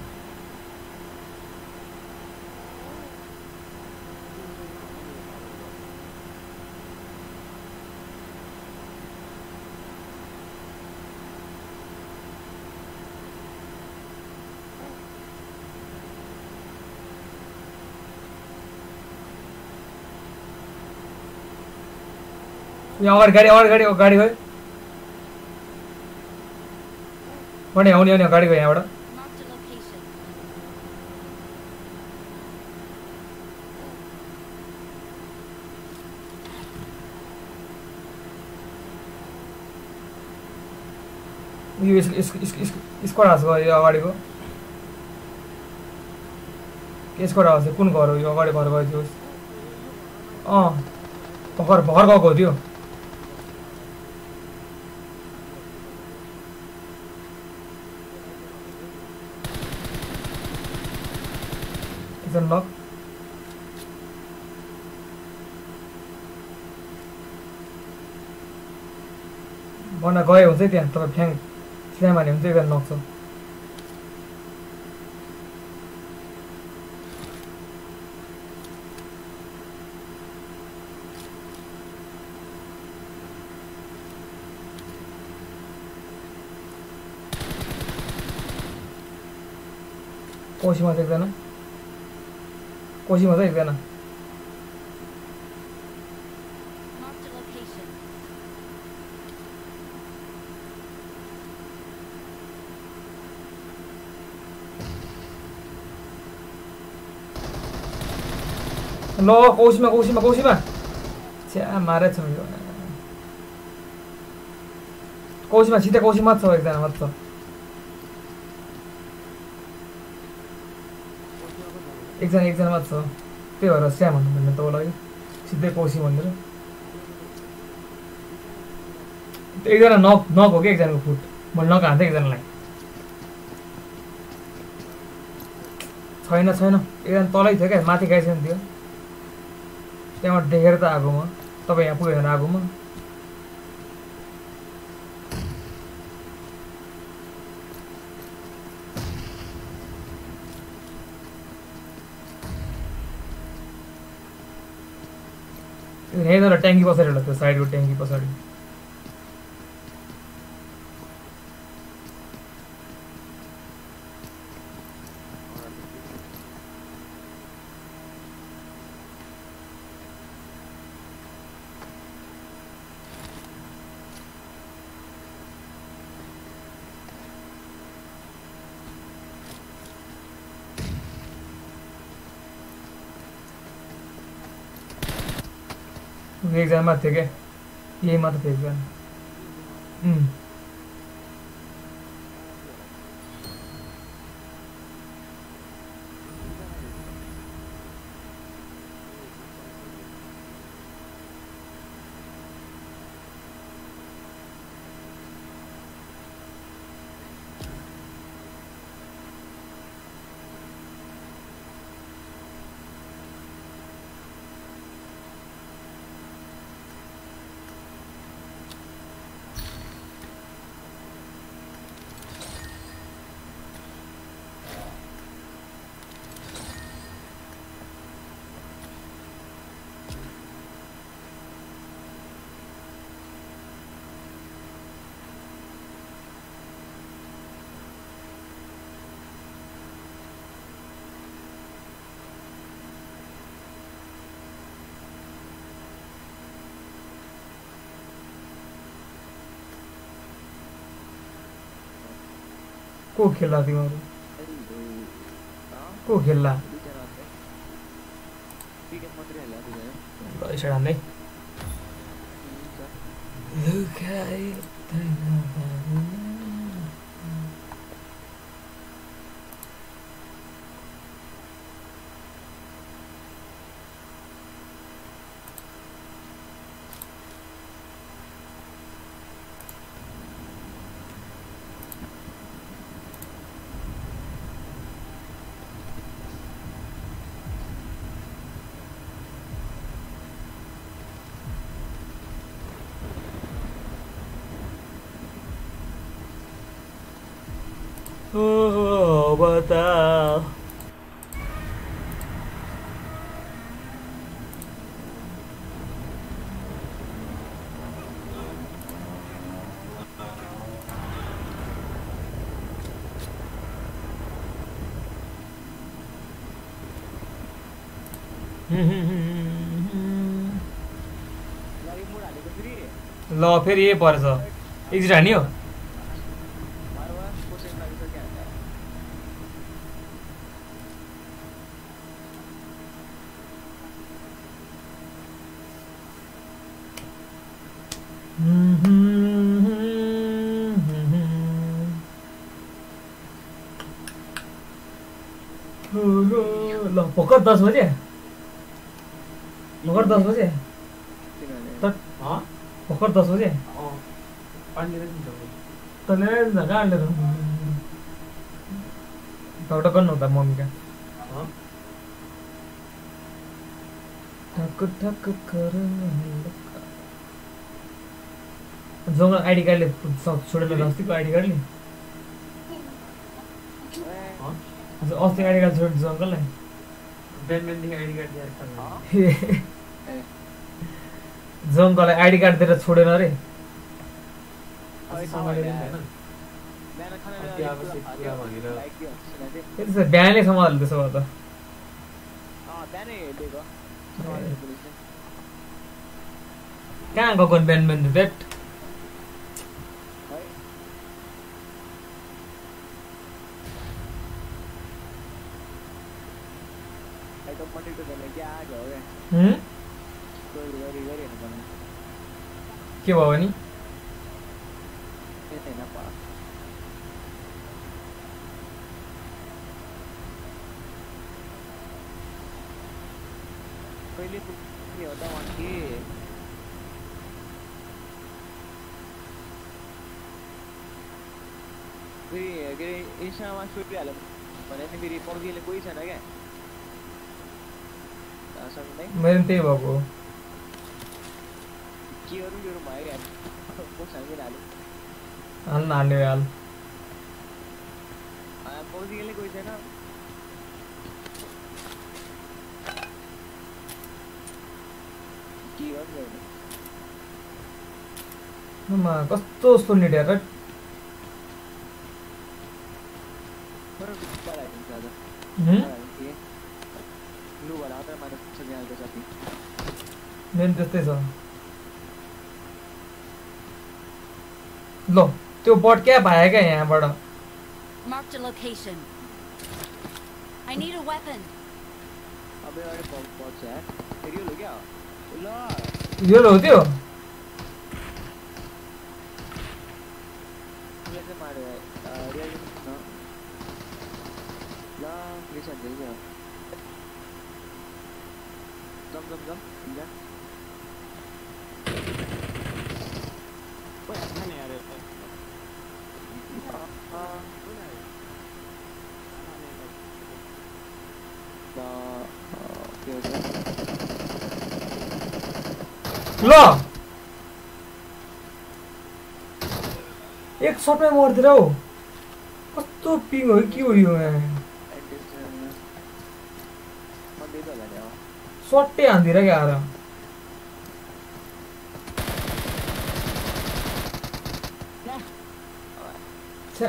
यहाँ अगाडि गाडी अगाडि गाडी गाडी गयो पनि आउने आउने गाडी गयो यहाँबाट Marked a location. यो यसको आवाज गयो यो अगाडिको यसको आवाज कुन घर हो यो अगाडि घर गयो त्यो अँ भर्खर भर्खर गएको हो त्यो नक बना गए हुन्छ त्यहाँ तपाईँ फ्याङ स्ल्याम हान्यो भने चाहिँ एकजना नक्छ कोसीमा चाहिँ एकजना कोसीमा चाहिँ एकजना Marked a location. ल कौसीमा कौसीमा कौसीमा छ्या मारेछ यो कौसीमा सिधै कौसीमा छ एकजना मात्र एकजना एकजना मात्र छ त्यही भएर स्याम भन्नु भन्ने तपाईँलाई सिधै कौसी भनेर एकजना नक नक हो कि एकजनाको फुट मैले नक हान्थेँ एकजनालाई छैन छैन एकजना तलै थियो क्या माथि गइसकेको थियो त्यहाँबाट देखेर त आगो म तपाईँ यहाँ पुगेर आगो म यही तर ट्याङ्की पछाडि होला त्यो साइडको ट्याङ्की पछाडि एकजना माथि थियो क्या यही मात्र थियो एकजना उम् को खेल्ला तिमीहरू को खेल्ला ल यसो हान्दै Oh, bata. ल फेरि यही परेछ एक्जिट हान्ने हो ल भर्खर दस बजे भर्खर दस बजे भर्खर दस बजे तैँले कहाँ हालेर एउटा गर्नु त मम्मीका ठक्क ठक्क जङ्गल आइडी कार्डले छोडेर अस्तिको आइडी कार्डले अस्ति आइडी कार्ड छोड्छ अङ्कललाई जङ्कललाई आइडी कार्ड दिएर छोडेन अरे बिहानै सम्हाल्यो त्यसो भए त कहाँ गएको बिहान बिहान भेट के भयो भने कहिले पुग्ने हो त वहाँ के फेरि के अरे इन्स्टामा सोधिहाल्यो भने नि फेरि पब्जीले कोही छैन क्या मेरो त्यही भएको के अरू यो भइहाल्यो कोसँग हाल्यो हाल्न हाल्ने हाल पब्जीले कोही छैन के गर्नु आमा कस्तो सुन्ने ड्यार पर बाला दिन्छ आज हम्म लु भला त माने छ यहाँको साथी मेन त्यस्तै छ ल त्यो बट क्या भायो क्या यहाँबाट Marked a location. I need a weapon. अबे अरे पॉप पॉप से फेरि हो क्या ल यो लो त्यो ये से मारे रियल न ल रिसेट दे गयो जम जम जम जा ओए नहीं यार आ ल एक सटमै मर्दिर हौ कस्तो पिङ हो के हो यो सट्टै हान्दिर क्या आएर छ्या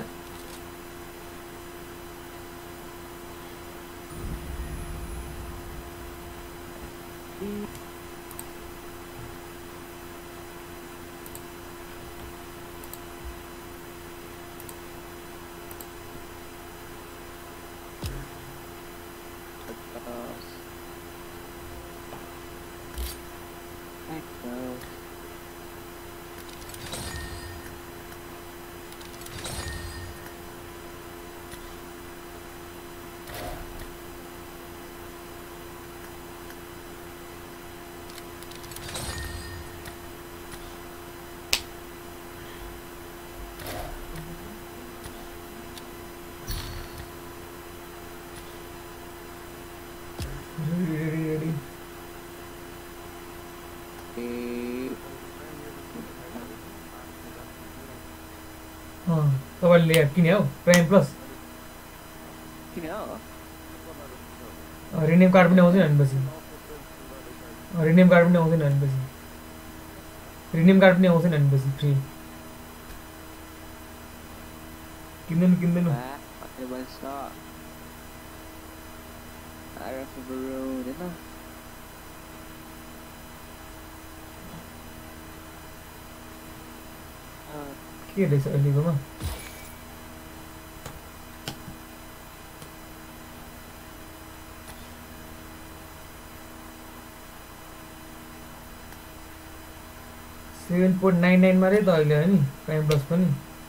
तपाईँले ल्याब किने हौ प्राइम प्लस किन हो रिनेम कार्ड पनि आउँदैन भनेपछि रिनेम कार्ड पनि आउँदैन भनेपछि रिनेम कार्ड पनि आउँदैन भनेपछि फ्री किन्दैन किन्दैन अरे बस न अरे ब्रो देना के रहेछ अहिलेकोमा सेभेन पोइन्ट नाइन नाइनमा रे त अहिले हो नि प्राइम प्लस पनि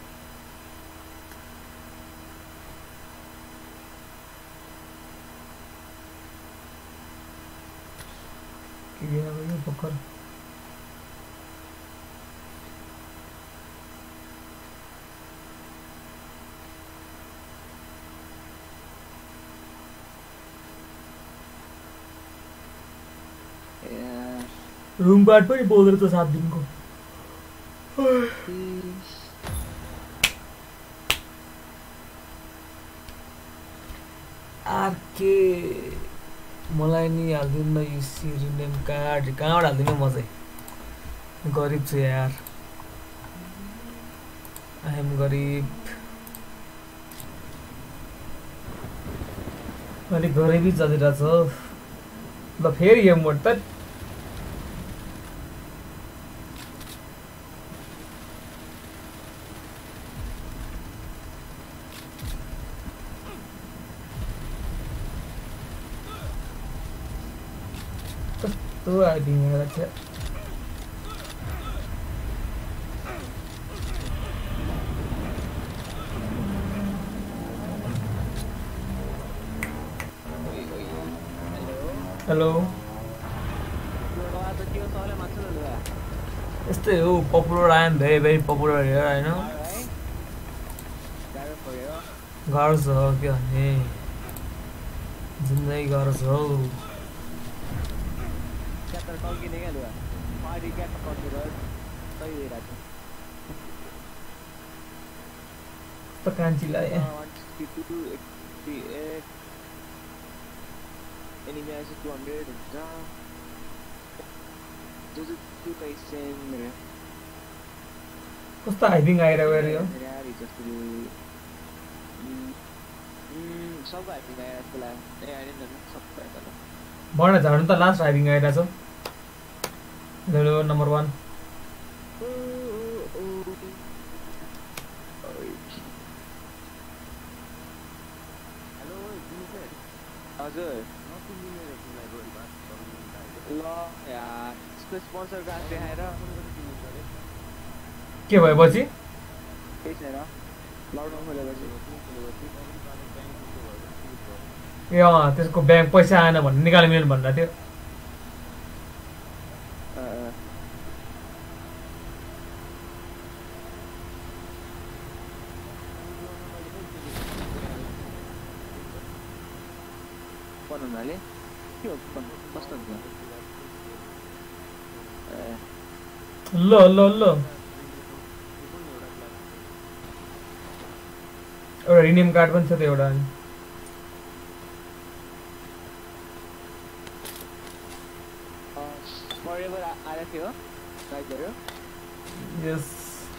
के यो भर्खर रूम कार्ड पनि पाउँदो रहेछ सात दिनको आर्के मलाई नि हाल्दिनु न युसी रिनेम कार्ड कहाँबाट हाल्दिनु म चाहिँ गरिब छु यार आई एम गरिब अलिक गरिबी चलिरहेछ ल फेरि यो मोड त तो आदमी है अच्छा हेलो यस्तै हो popular I am very very popular here हैन गाह्रो छ के भन्ने जिन्दगी गाह्रो छ हौ टल्किने क्या लुगा पारी क्या टल्केर सही भइरहेको त कान्छीलाई एनिमी आएपछि टू हन्ड्रेड हुन्छ जुजुत्सु काइसेन रे कस्तो हाइपिङ आइरहेको यार यो यार जस्तो सब हाइपिङ आएर जस्तो लाग्यो ए होइन नि सबै त भन झाड्नु त लास्ट हाइपिङ आइरहेछ हेलो नम्बर वान हजुर ल यार यसको स्पोन्सर कार्ड देखाएर के भएपछि केही छैन लकडाउन खोलेपछि ए अँ त्यसको ब्याङ्क पैसा आएन भन्ने निकाल्नु मिल्नु भनेर थियो भन्नाले के हो कस्तो हुन्छ ल ल ल एउटा रिनेम कार्ड पनि छ त एउटा फरेभर आएको थियो ट्राई गर्यो यस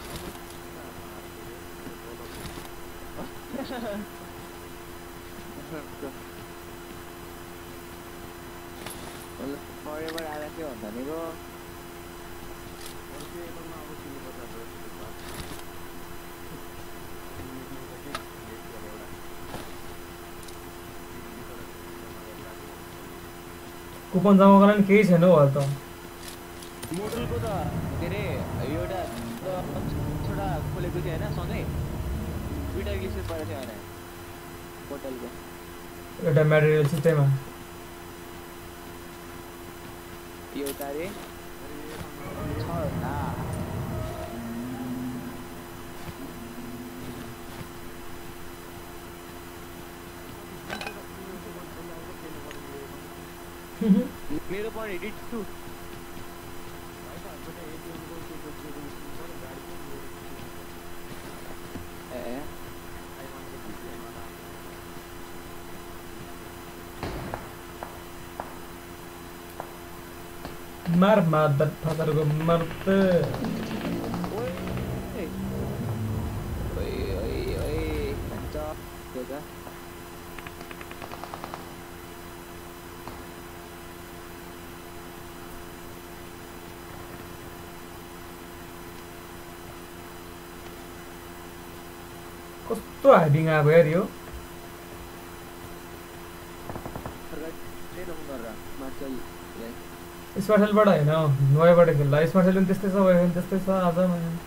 फरेभर आएको थियो भनेको कुपन जम्मा गर्न केही छैन हौ अहिले त मोडलको त के अरे एउटा छोटा खोलेको थियो होइन सँगै दुइटा रिलिज परेको थियो होइन होटलको एउटा मेटेरियल सिस्टममा एउटा रे छवटा मेरो पनि एडिट टु ए मार मादर फादरको मर्द ओइ ओइ ओइ ओइ अच्छा देगा कस्तो हाइपिङ आएको यार यो स्मार्टसेलबाट होइन वाइबाट खेल्दा स्मार्टसेल पनि त्यस्तै छ वाइ पनि त्यस्तै छ आज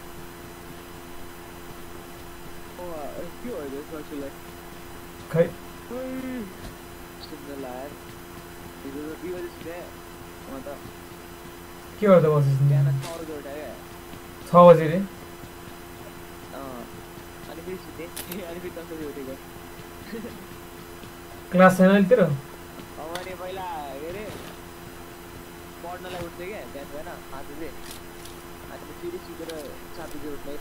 खै के गर्दा बसिस छ बजी रे क्लास छैन अहिले तेरो अनि पहिला के अरे पढ्नलाई उठ्थ्यो क्या बिहान भएन आठ बजे अनि फेरि सुतेर सात बजे उठ्ने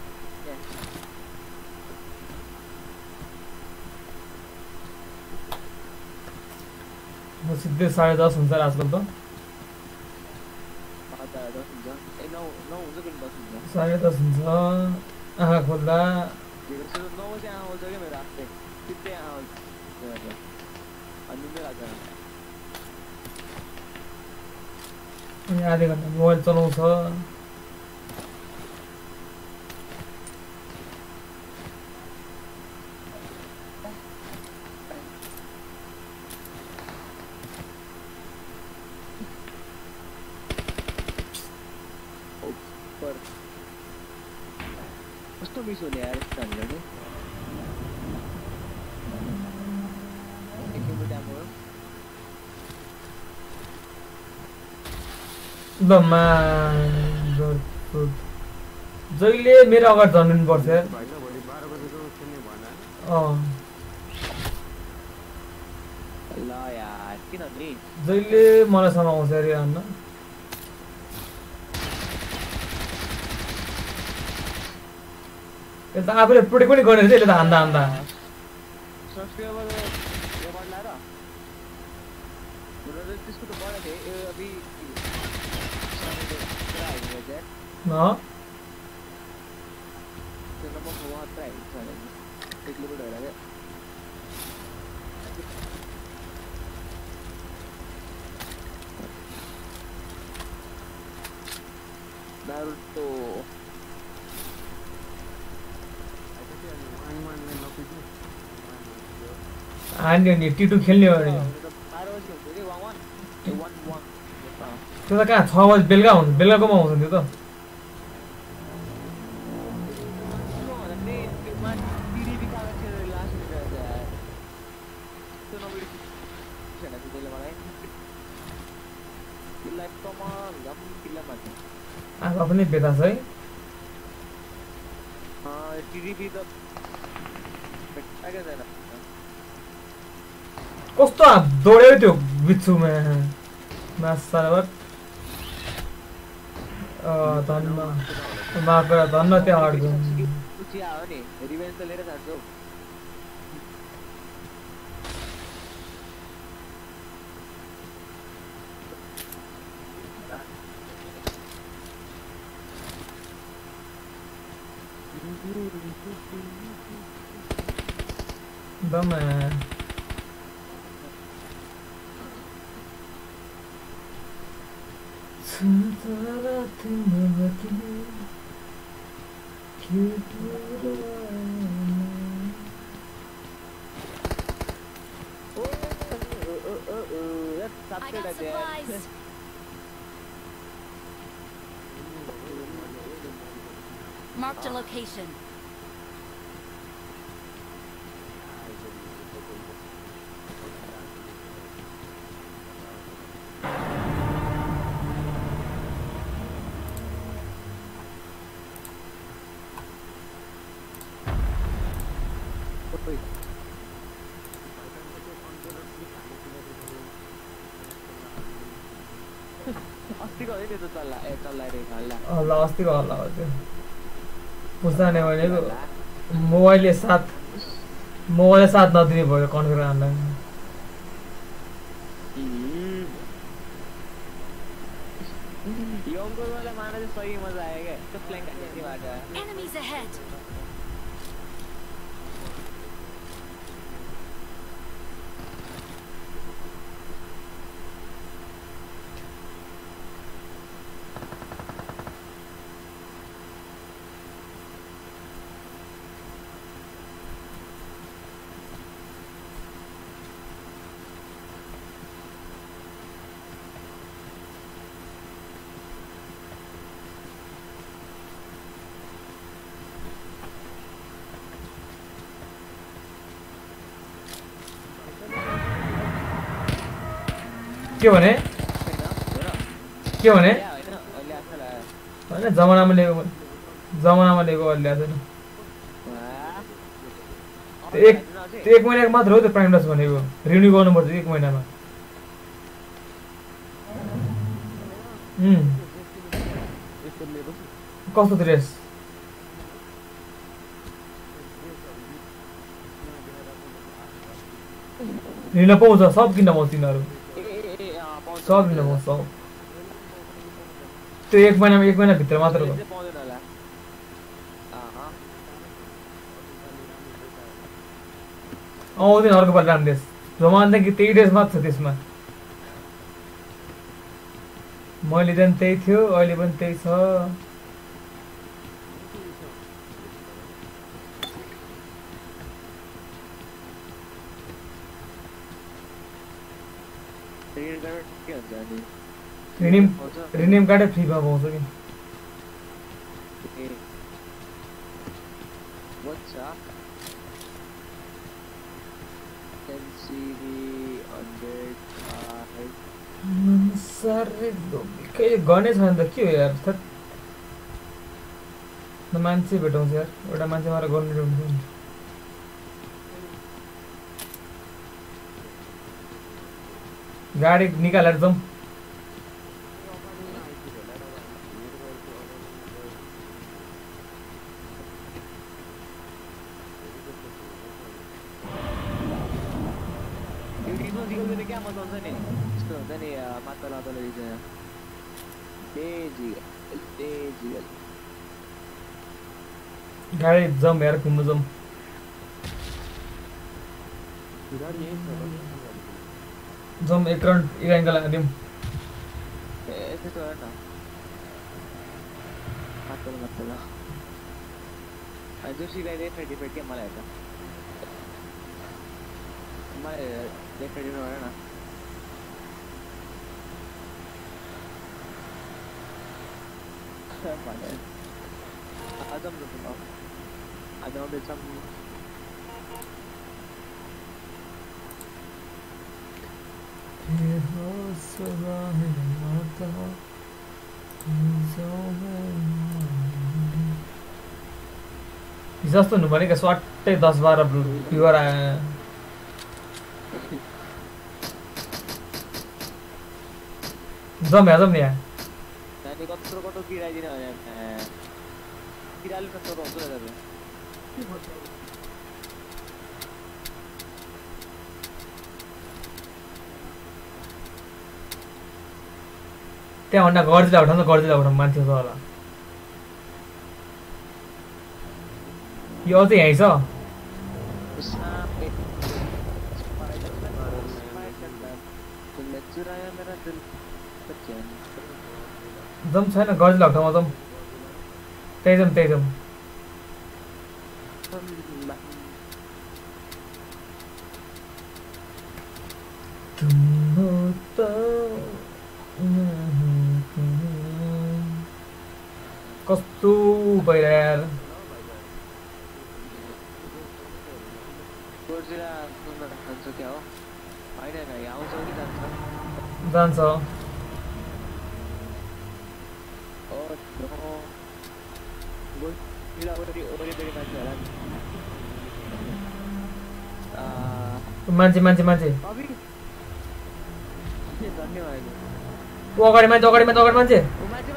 म सिधै साढे दस हुन्छ आजकल त दस हुन्छ ए नौ नौ हुन्छ कि दस हुन्छ साढे दस हुन्छ आँखा खोल्दा नौ बजी आँखा खोल्छ क्या मेरो आफ्नै सिधै आँखा खोल्छ अनि निकै लाग्छ अनि आधी घन्टा मोबाइल चलाउँछ कस्तो मिस हुने यार यस्तो हामीलाई चाहिँ एकैको टाइम हो ल मा जहिले मेरो अगाडि जन्मिनु पर्छ यार अँ ल यार किन नि जहिले मलाई समाउँछ अरे हान्न यसले त आफूले प्रोटेक्ट पनि गर्ने रहेछ यसले त हान्दा हान्दा सब्सक्राइबर यो बढ्ला र त्यसको त बढेको थियो यो अभि No. Naruto. And you need to खेल्ने हो नि त्यो त कहाँ छ बजे बेलुका हुन्छ बेलुकाकोमा आउँछ नि त्यो त आँखा पनि बेता छ है कस्तो दौड्यो त्यो बिचुमा मासरबाट अ धन्न माफ गर धन्न त्यो हड्छ कुची आयो नि रिभेन्ज त लिएर जान्छु Dama. Santara timaki kyutura. Oh, oh, oh, oh, oh, that's I got supplies. Marked a location. Allah अस्ति को Allah होते पुसाने वाले को मोबाइल के साथ मोबाइल के साथ ना दिने पड़े कौन कर रहा है योंगो वाला मारने से सही मजा आएगा तो फ्लैंक करने की बात है Enemies ahead. क्यों बने क्यों बने अरे जमाना में लेको जमाना में लेको अल्लाह से एक एक महीने का मात्र हो तो प्राइम डस बने को रिन्यू करना पड़ता है एक महीना में हम्म कौन सा ड्रेस रिन्यू पाउँछ सब किन्न पाउँछ तिनीहरु सब दिन म सब त्यो एक महिनामा एक महिना भित्र मात्र हो आउँदैन अर्को पालि राम्रो डेस जमान्दा कि त्यही डेस मात्र छ त्यसमा मैले चाहिँ त्यही थियो अहिले पनि त्यही छ रिनीम रिनीम कार्ड फ्री में पाउँछ कि What's up? L C D under sir के गर्ने छैन त के हो यार थत न मान्छे भेटाउँछ यार एउटा मान्छे मात्र गर्ने हुन्छ नि गाडी निकालेर जाउँ तेजी तेजी गाडी जम यार घुम्नु जम जम एक राउन्ड इराइनका लागि दिउँ यसो गर न मात्र मात्र ल अनि जोशी गाई रेड रेडी फेरि के मलाई हेर्छ मलाई रेड रेडी नगर न भने आजम रुकौँ आज आउँदैछौँ जस्तो हुनु भने स्वाट्टै दस बाह्र भ्युवर आयो जम या जम या नानी कत्रो कत्रो किराइदिन भने किराले कत्रो हुन्छ नि त्यहाँभन्दा गर्जिला उठाउनु गर्जिला उठाउनु मान्छे छ होला यो अझै यहीँ छ जम छैन गर्जिला उठाउनु जम त्यही जम त्यही जम कस्तो भइरह्यो यार गोर्जिला सुन्न खान्छ क्या हो होइन होइन आउँछ कि जान्छ जान्छ गोर्जिला वरिपरि वरिपरि मान्छे होला नि मान्छे मान्छे मान्छे अभि धन्यवाद ऊ अगाडि मान्छे अगाडि मान्छे अगाडि मान्छे मान्छे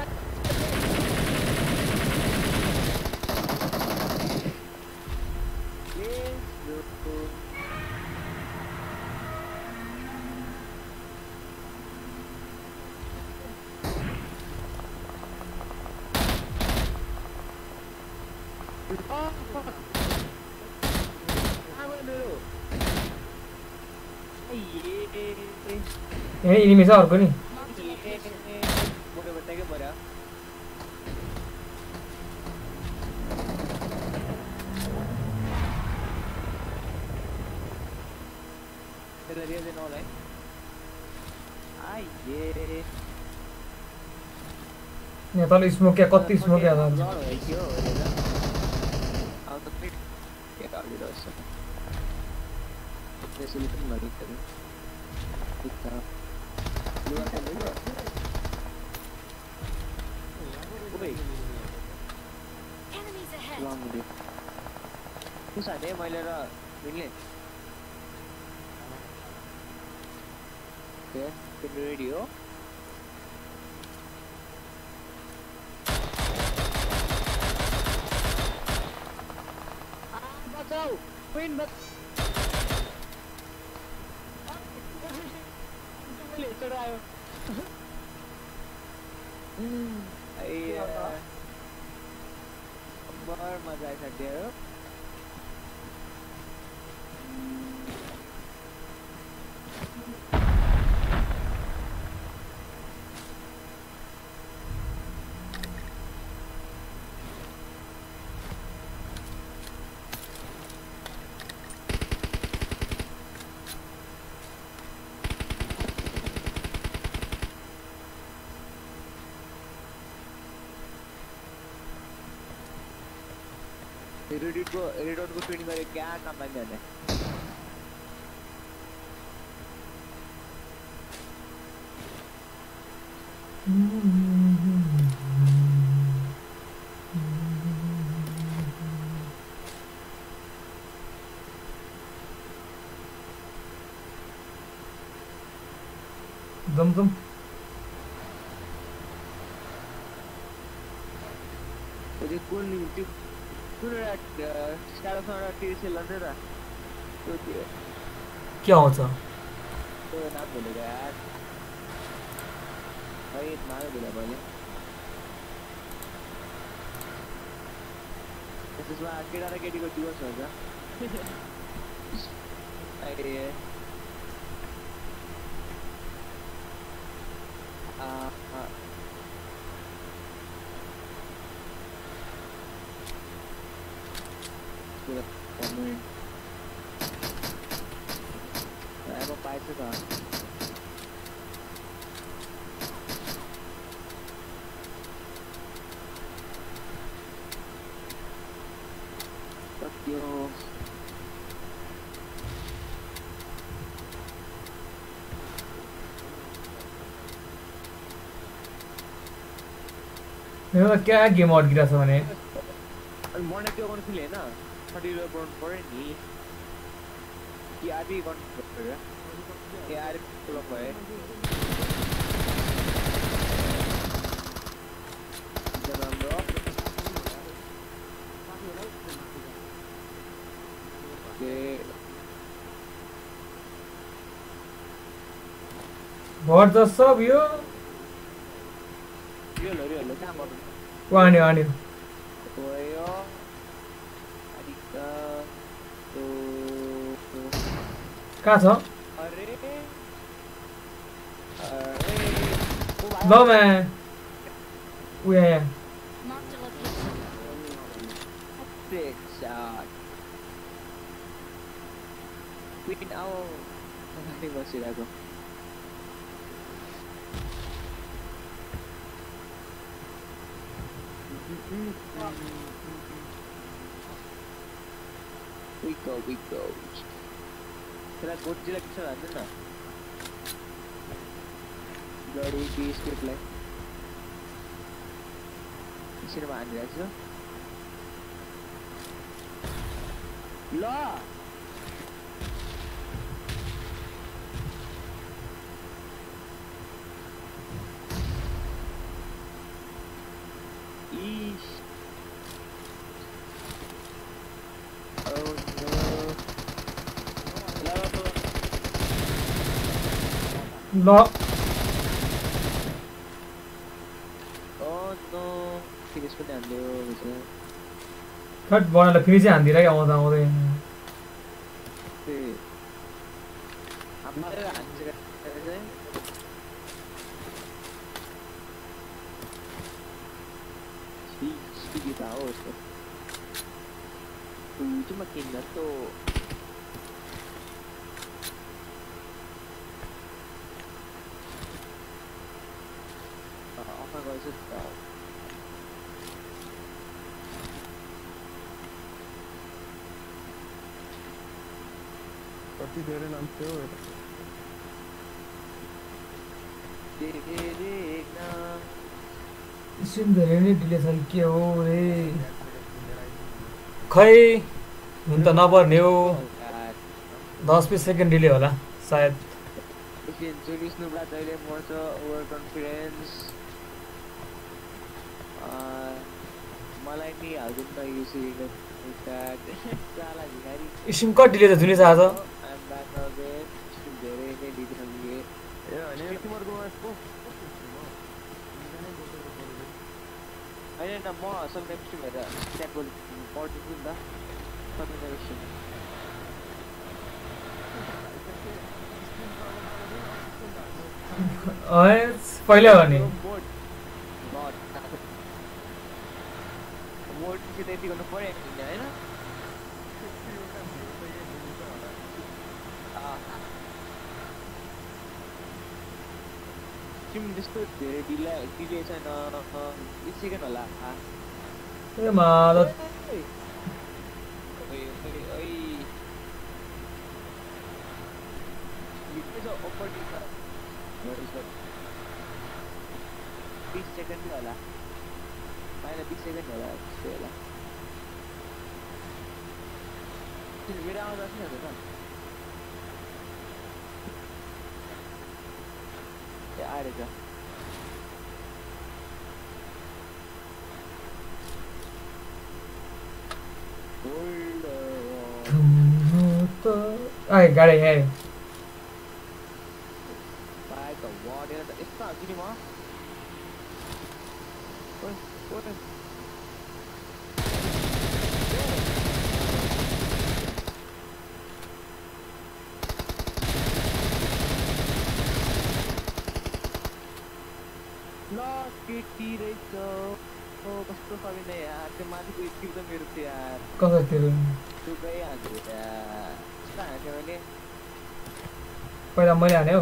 ए इनिमी छ अर्को नि यहाँ तल स्मोक क्या कति स्मोक क्या मैले र मिल्ने रेडी हो बचाऊ क्वीन बच चढायो बर मजा आइसक्यो रेडिट को रेडिट को ट्रेनिंग करे क्या काम बन जाता है दम दम तो कौन नहीं क्या होता तो ना बोलेगा यार भाई मार बोला बोले त्यसमा केटा र केटीको डिभोर्स हुन्छ अहिले आ अब पाइछ त यो मेरोमा क्या गेम अड्किरहेको छ भने अनि मर्ने त्यो गर्नु खोले होइन थर्टी रुपियाँ बनाउनु पऱ्यो नि कि आधी गर्नु पऱ्यो ए आधी क्लब भयो राम्रो भर त सब यो रियल हो रियल हो कहाँ गर्नु वान्यो वान्यो गयो अलिक तो कहाँ छ अरे ल मैं ऊ यहाँ यहाँ Marked a location. big shot within our something was it ago we go we go तेरा गोडजिला किस आते ना bloody beast के play इसी ने मान लिया चलो ला Eesh. Oh no. ल Oh no. Finish पनि हान्दियो बिचरा खट बनाएर फेरि चाहिँ हान्दिरहेको आउँदा आउँदै ए हाम्रो हान्छ चाहिँ Speedy tao esto. Última máquina to. Ah, apa guys itu? कति धेरै नाम थियो दे दे दे ना स्ट्रिम धेरै नै डिले छ कि के हो रे खै हुन त नपर्ने हो दस बिस सेकेन्ड डिले होला सायद Again, Julius Nubla Daily Morto over conference. Uh, Malani Aldunna using that. Sala Vigari. Stream कति डिले छ जुनी छ आज I'm back of it. Very, very differently. ए अनि तिमीहरुको यसको I didn't know more. Some next to me. That will more to do that. Continuation. अए पहिले हो नि Board. Board. Board चाहिँ त्यति गर्नु पर्यो नि हैन तिमी त्यस्तो धेरै डिले डिले छैन बिस सेकेन्ड होला ए माद ओइ ओइ ओइ यो चाहिँ अपर्टी छ बिस सेकेन्ड होला माइनस बिस सेकेन्ड होला त्यस्तो होला तिमी मेरो आवाज आउँछ त ए आएर जा आए गाडी है By the water, it's not getting off. What? What? केटी रहेछ ओ कस्तो सकिने यार त्यो माथिको स्किल त मेरो थियो यार कसरी थियो त्यो गइ हाल्यो यार कहाँ हान्थ्यो मैले पहिला मैले हाने हो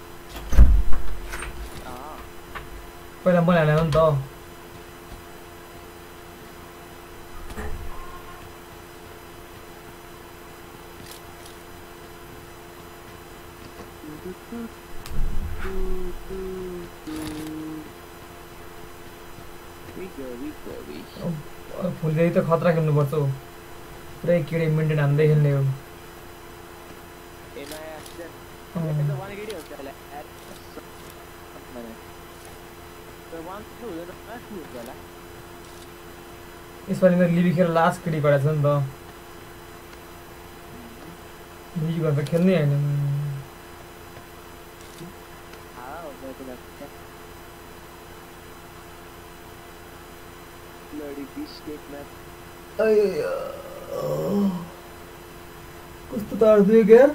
अँ पहिला मैले हाने हो नि त फुलदेवी त खतरा खेल्नुपर्छ हौ पुरै किडे मेन्टेन हान्दै खेल्ने हो यसपालि मेरो लिबी खेल लास्ट किडी परेको छ नि त लिबी गर्दा खेल्नै होइन कस्तो तार दियो क्या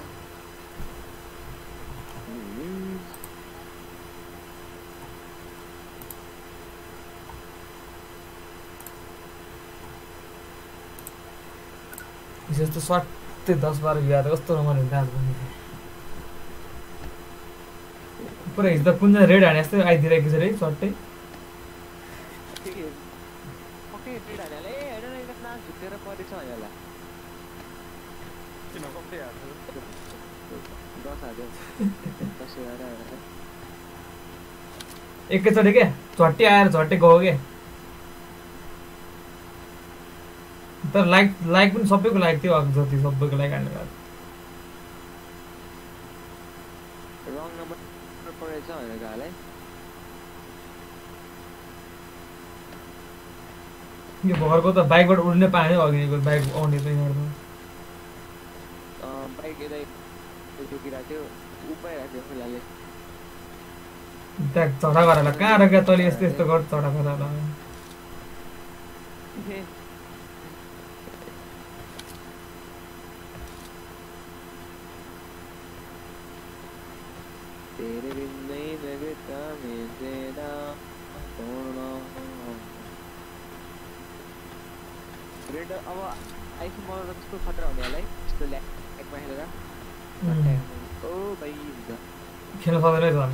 जस्तो स्वाट्टै दस बाह्र बिहा त कस्तो रमाइलो हुन्छ आज पनि पुरा हिजो त कुन चाहिँ रेड हाने जस्तै आइदिइरहेको छ रे स्वाट्टै एकैचोटि क्या झट्टै आएर झट्टै गयो क्या तर लाइक लाइक पनि सबैको लाइक थियो अब जति सबैको लाइक हान्ने भएको यो भर्खरको त बाइकबाट उड्नै पाएन अघि बाइक आउने चाहिँ गर्दा बाइक यतै जोगिरहेको थियो उपाइरहेको थियो फिलहालले त्यहाँ चढा गराला कहाँ रक्या तैँले यस्तो यस्तो गर् चढा गराला तेरे बिन नहीं लगता मैं तेरा सोना रेड अब आइफोन मोडल कस्तो खतरा हुने होला है यस्तो ल्याकमा हेरेर ओ भाइ खेल्न सक्दैन झन्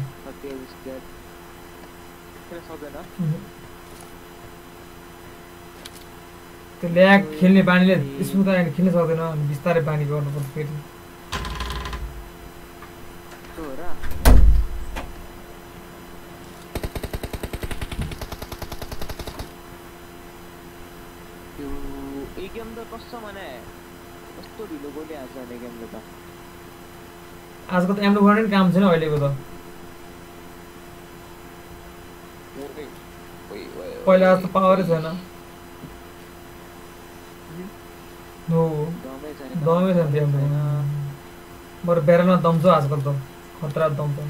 खेल्न सक्दैन त्यो ल्याक खेल्ने बानीले स्मुथ आएर खेल्न सक्दैन अनि बिस्तारै बानी गर्नुपर्छ फेरि गेम त कस्तो माने कस्तो ढिलो गोली हाल्छ अनि गेमले त आजको त एमडो गर्ने काम छैन अहिलेको त पहिला जस्तो पावरै छैन हो दमै छैन त्यो बरु बेरामा दम छ आजकल त खतरा दम छ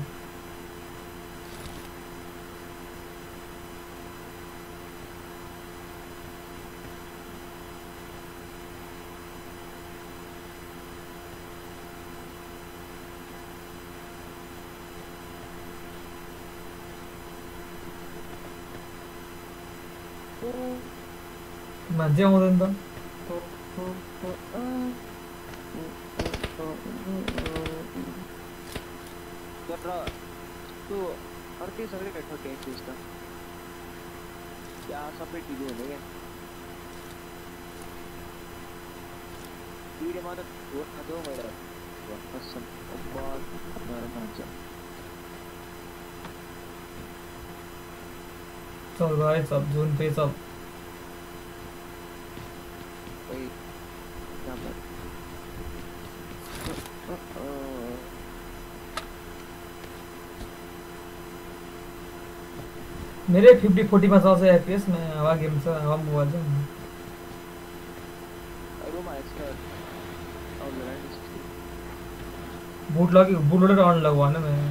मान्छे आउँदैन त तर त्यो अर्कै सबै बैठो के चीज त या सबै ढिलो हुने क्या भिडियोमा त भोट खाँदो मैले कसम अब्बा नरमा हुन्छ चल भाइ सब जुन पे सब मेरे फिफ्टी फोर्टी में चल्छ एफपीएस में हवा गेम छ हवा मोबाइल छ बूट लगे बूट लोडर ऑन लगवा ना मैं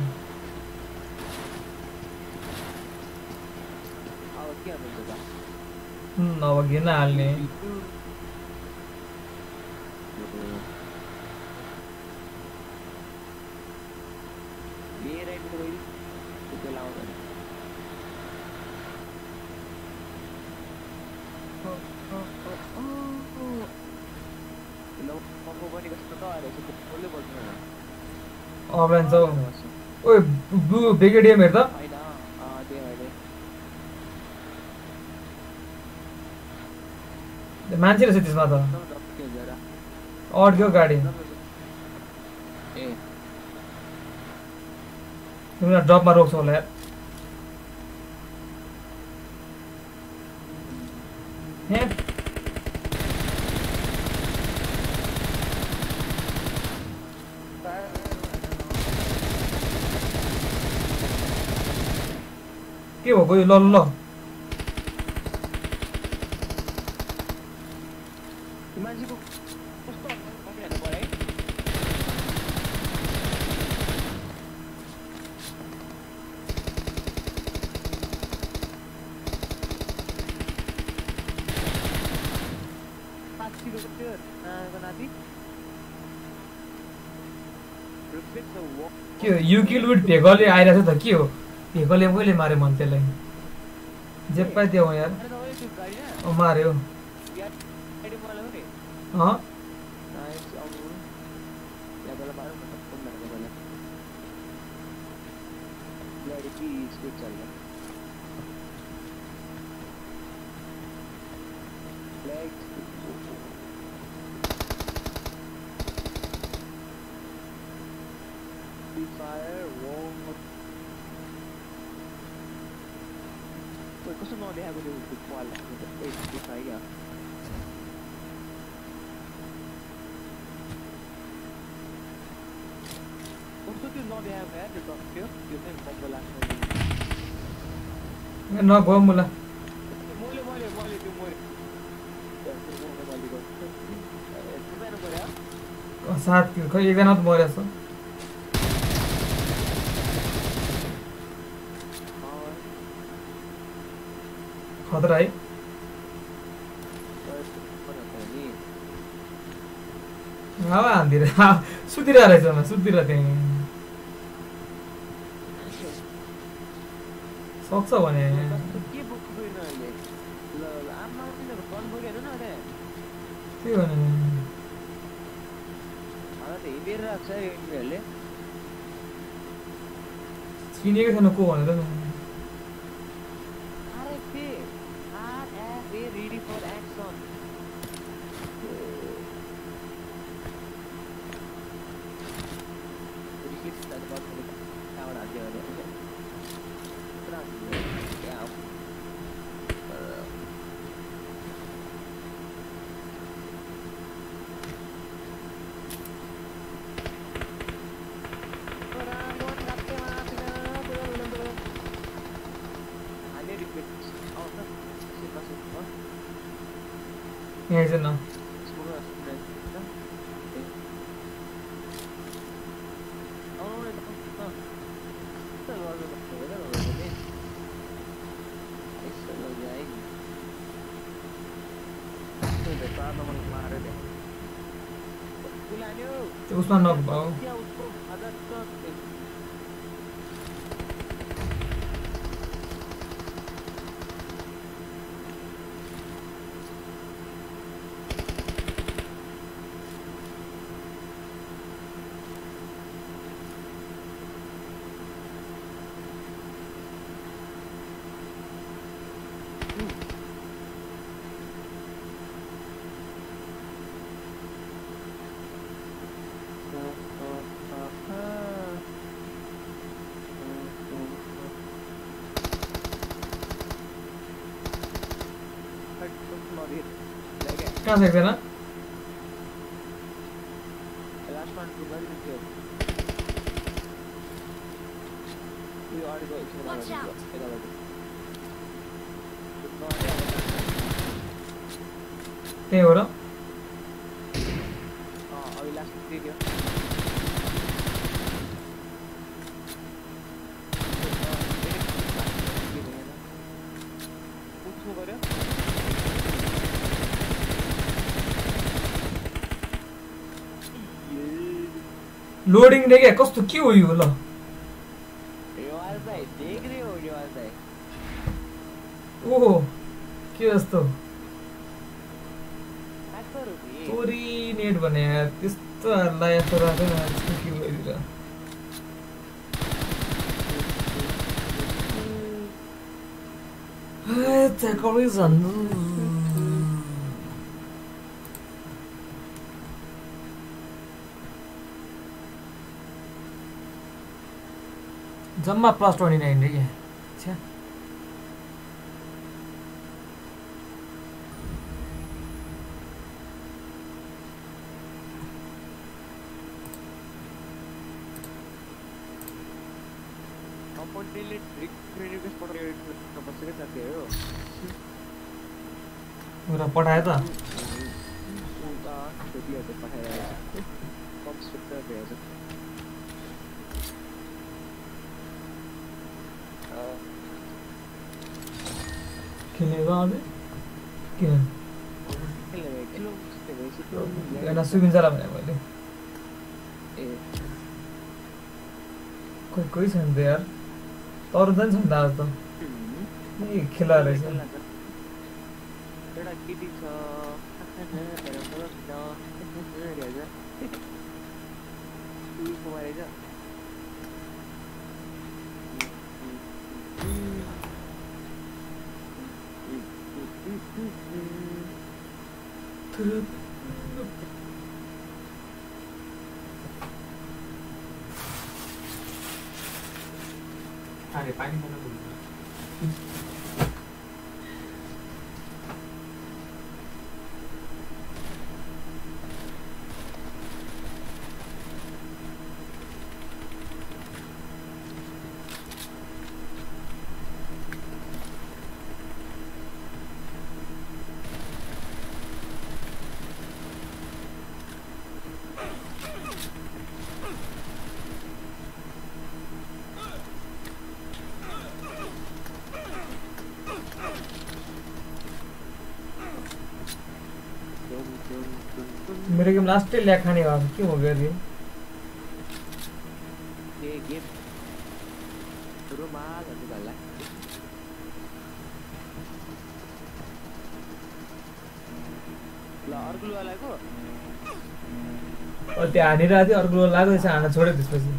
हम्म अब गेम ना हाल्ने कम्बो पनि कस्तो त आरेछ बोल्दै बोल्दैन अफलाइन छ ओए ब्लू ब्रिगेडियर हेर त हैन अ दे अहिले मान्छे रहेछ त्यसमा त अड्क्यो गाडी ए तिमीलाई ड्रपमा रोक्छ होला यार हे के हो गयो ल ल ल मान्छेको कस्तो कम्प्लेन परे पाँच किलो त्यो नाति के हो यु किल विथ भेगले आइरहेछ त के हो भेगले मैले मारे मन त्यसलाई जे पाइ त्यो यार ओ मार्यो अँ कस्तो नदेखाएको त्यो पाल देखाइया कस्तो त्यो नदेखाएको यार त्यो त्यो त्यो चाहिँ कम्बो लाग्छ नगयो मुला मैले मैले मैले त्यो मैले सात किलो खै एकजना त मरेछ खतरा है हावा हान्दिएर सुतिरहेको रहेछ म सुतिरहेको थिएँ सक्छ भने के भने चिनेको छैन को भनेर नि ready for action. यहाँ चाहिँ न उसमा नक भयो कहाँ से ना Watch out. क्या हो रहा? हाँ अभी लास्ट वीडियो लोडिङ देखे कस्तो के हो यो ल रिवाज भाइ देख रहे हो रिवाज भाइ ओहो के जस्तो एक्टर हो नि तोरी नेट स्पिड भने यार त्यस्तो लाया त राख्दैन त्यस्तो के भइदिरा ए त्यहाँ झन् जम्मा प्लस ट्वेन्टी नाइन रे क्या छ्या अपनले रिक्वेस्ट पठायो बसेको साथी हो उरा पठायो त उता त्यतिहरु पठायो कम स्ट्रक्चर दिएछ खेलेको अझै किन खेलेको किलो त्यसो एउटा सुकिन्छ होला भने मैले ए कोही कोही छैन त यार तर पनि छैन त आज त ए खेला रहेछ एउटा केटी छ कुमारी छ अरे पानी खाना बोल मेरे गेम लास्ट ल्या खाने वाला क्यों हो गया ये ये गेम रुमाल अथवा गल्ला ल अर्को वालाको और त्यो हानिरहेको थियो अर्को लाग्यो त्यसै हान्न छोड्यो त्यसपछि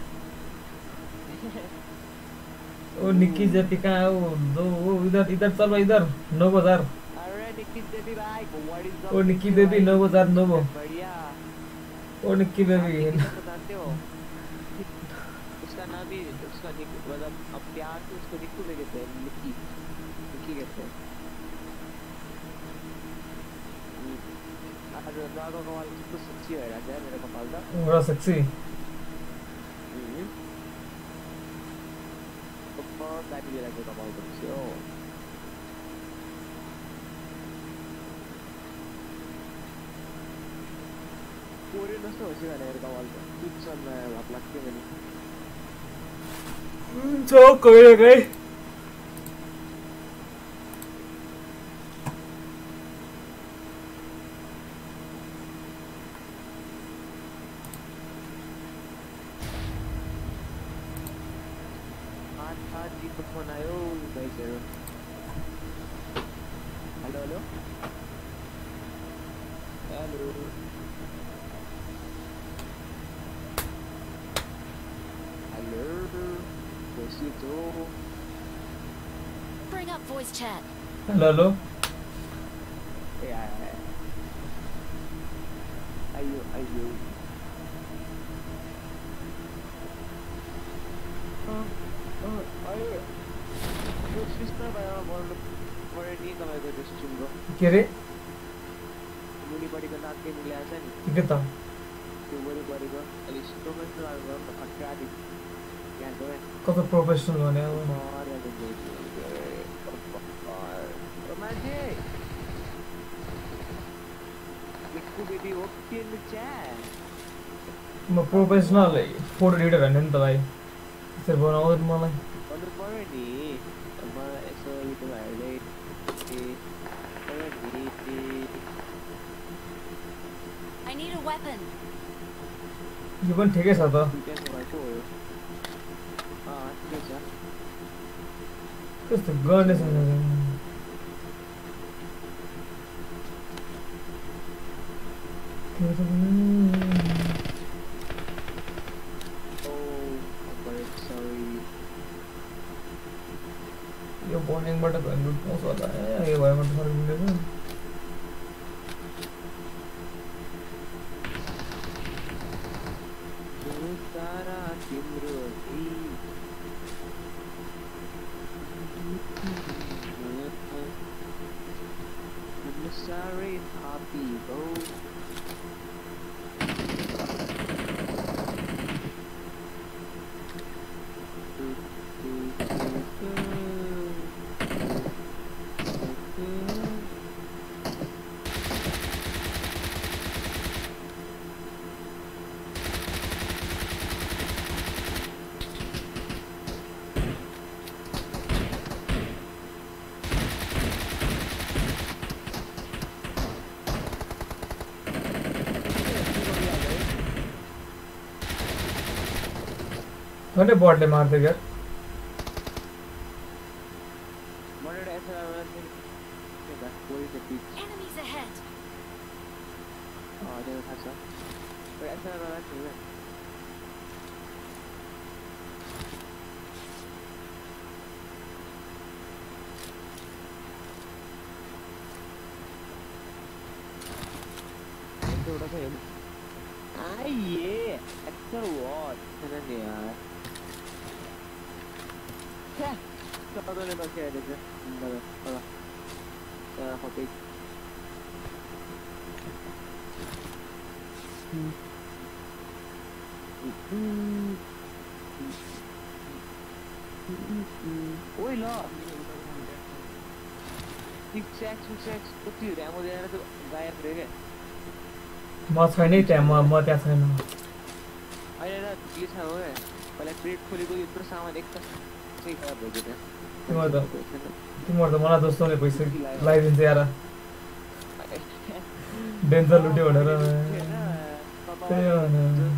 ओ निक्की जेपी कहाँ हो दो वो इधर इधर चल इधर नौ बाजार अरे निक्की जेपी भाई व्हाट इज ओ निक्की बेबी नौ बाजार नौ बढ़िया ओ निक्की बेबी जानते हो उसका नाम भी उसका निक मतलब अब प्यार से उसको निक्कू में कहते हैं निक्की निक्की कहते हैं आज राघव कमाल तो सच्ची है राजा मेरा कमाल था बड़ा सेक्सी तो दादी मेरा को कमाल कर सो पूरे नष्ट हो गया मेरा कमाल का कुछ समय आप लगते हैं जो कोई ना कोई फोन आयो भाइ hello hello hello hello hello कैसे हो Bring up voice chat. Hello hello ए आयो आयो के रे मुनिपट्टिको नाक केही ल्याएछ नि ठिकै त त्यो वरिपरिको अलिक प्रोफेसनल खट्रादी यहाँ गयो कस्तो प्रोफेसनल भने अब मान्छे निक्कु बेबी हो के च्या म प्रोफेसनल फोटो एडिटर हैन नि त भाइ त्यसरी बनाउँदैन मलाई भन्नु पर्यो नि म यसो युट्युबहरूले I need a weapon. यो पनि ठिकै छ त कस्तो गर्ने छैन यो बर्निङबाट गयो लुट पाउँछ होला ए यो भएबाट फरक मिलेछ तारा तिम्रो I'm sorry, Poppy, go. What about the Martha girl? Enemies ahead. Oh, there has a. Wait, I said about that. Ah, yeah. Extra what? Ano niya? Yeah. Ito na ba siya dito? Ano? Ano? Sa kapit. Hmm. Hmm. Uy, lo. Six six six six. Kati ramo dena to gaya kare. म छैन त्यहाँ म म त्यहाँ छैन अहिले न के छ हो पहिला क्रेट खोलेको यत्रो सामान एक त चाहिँ खराब भयो त्यो तिम्रो त तिम्रो त मलाई दोस्तोले पैसा लगाइदिन्छ यार डेन्जर लुट्यो भनेर त्यही हो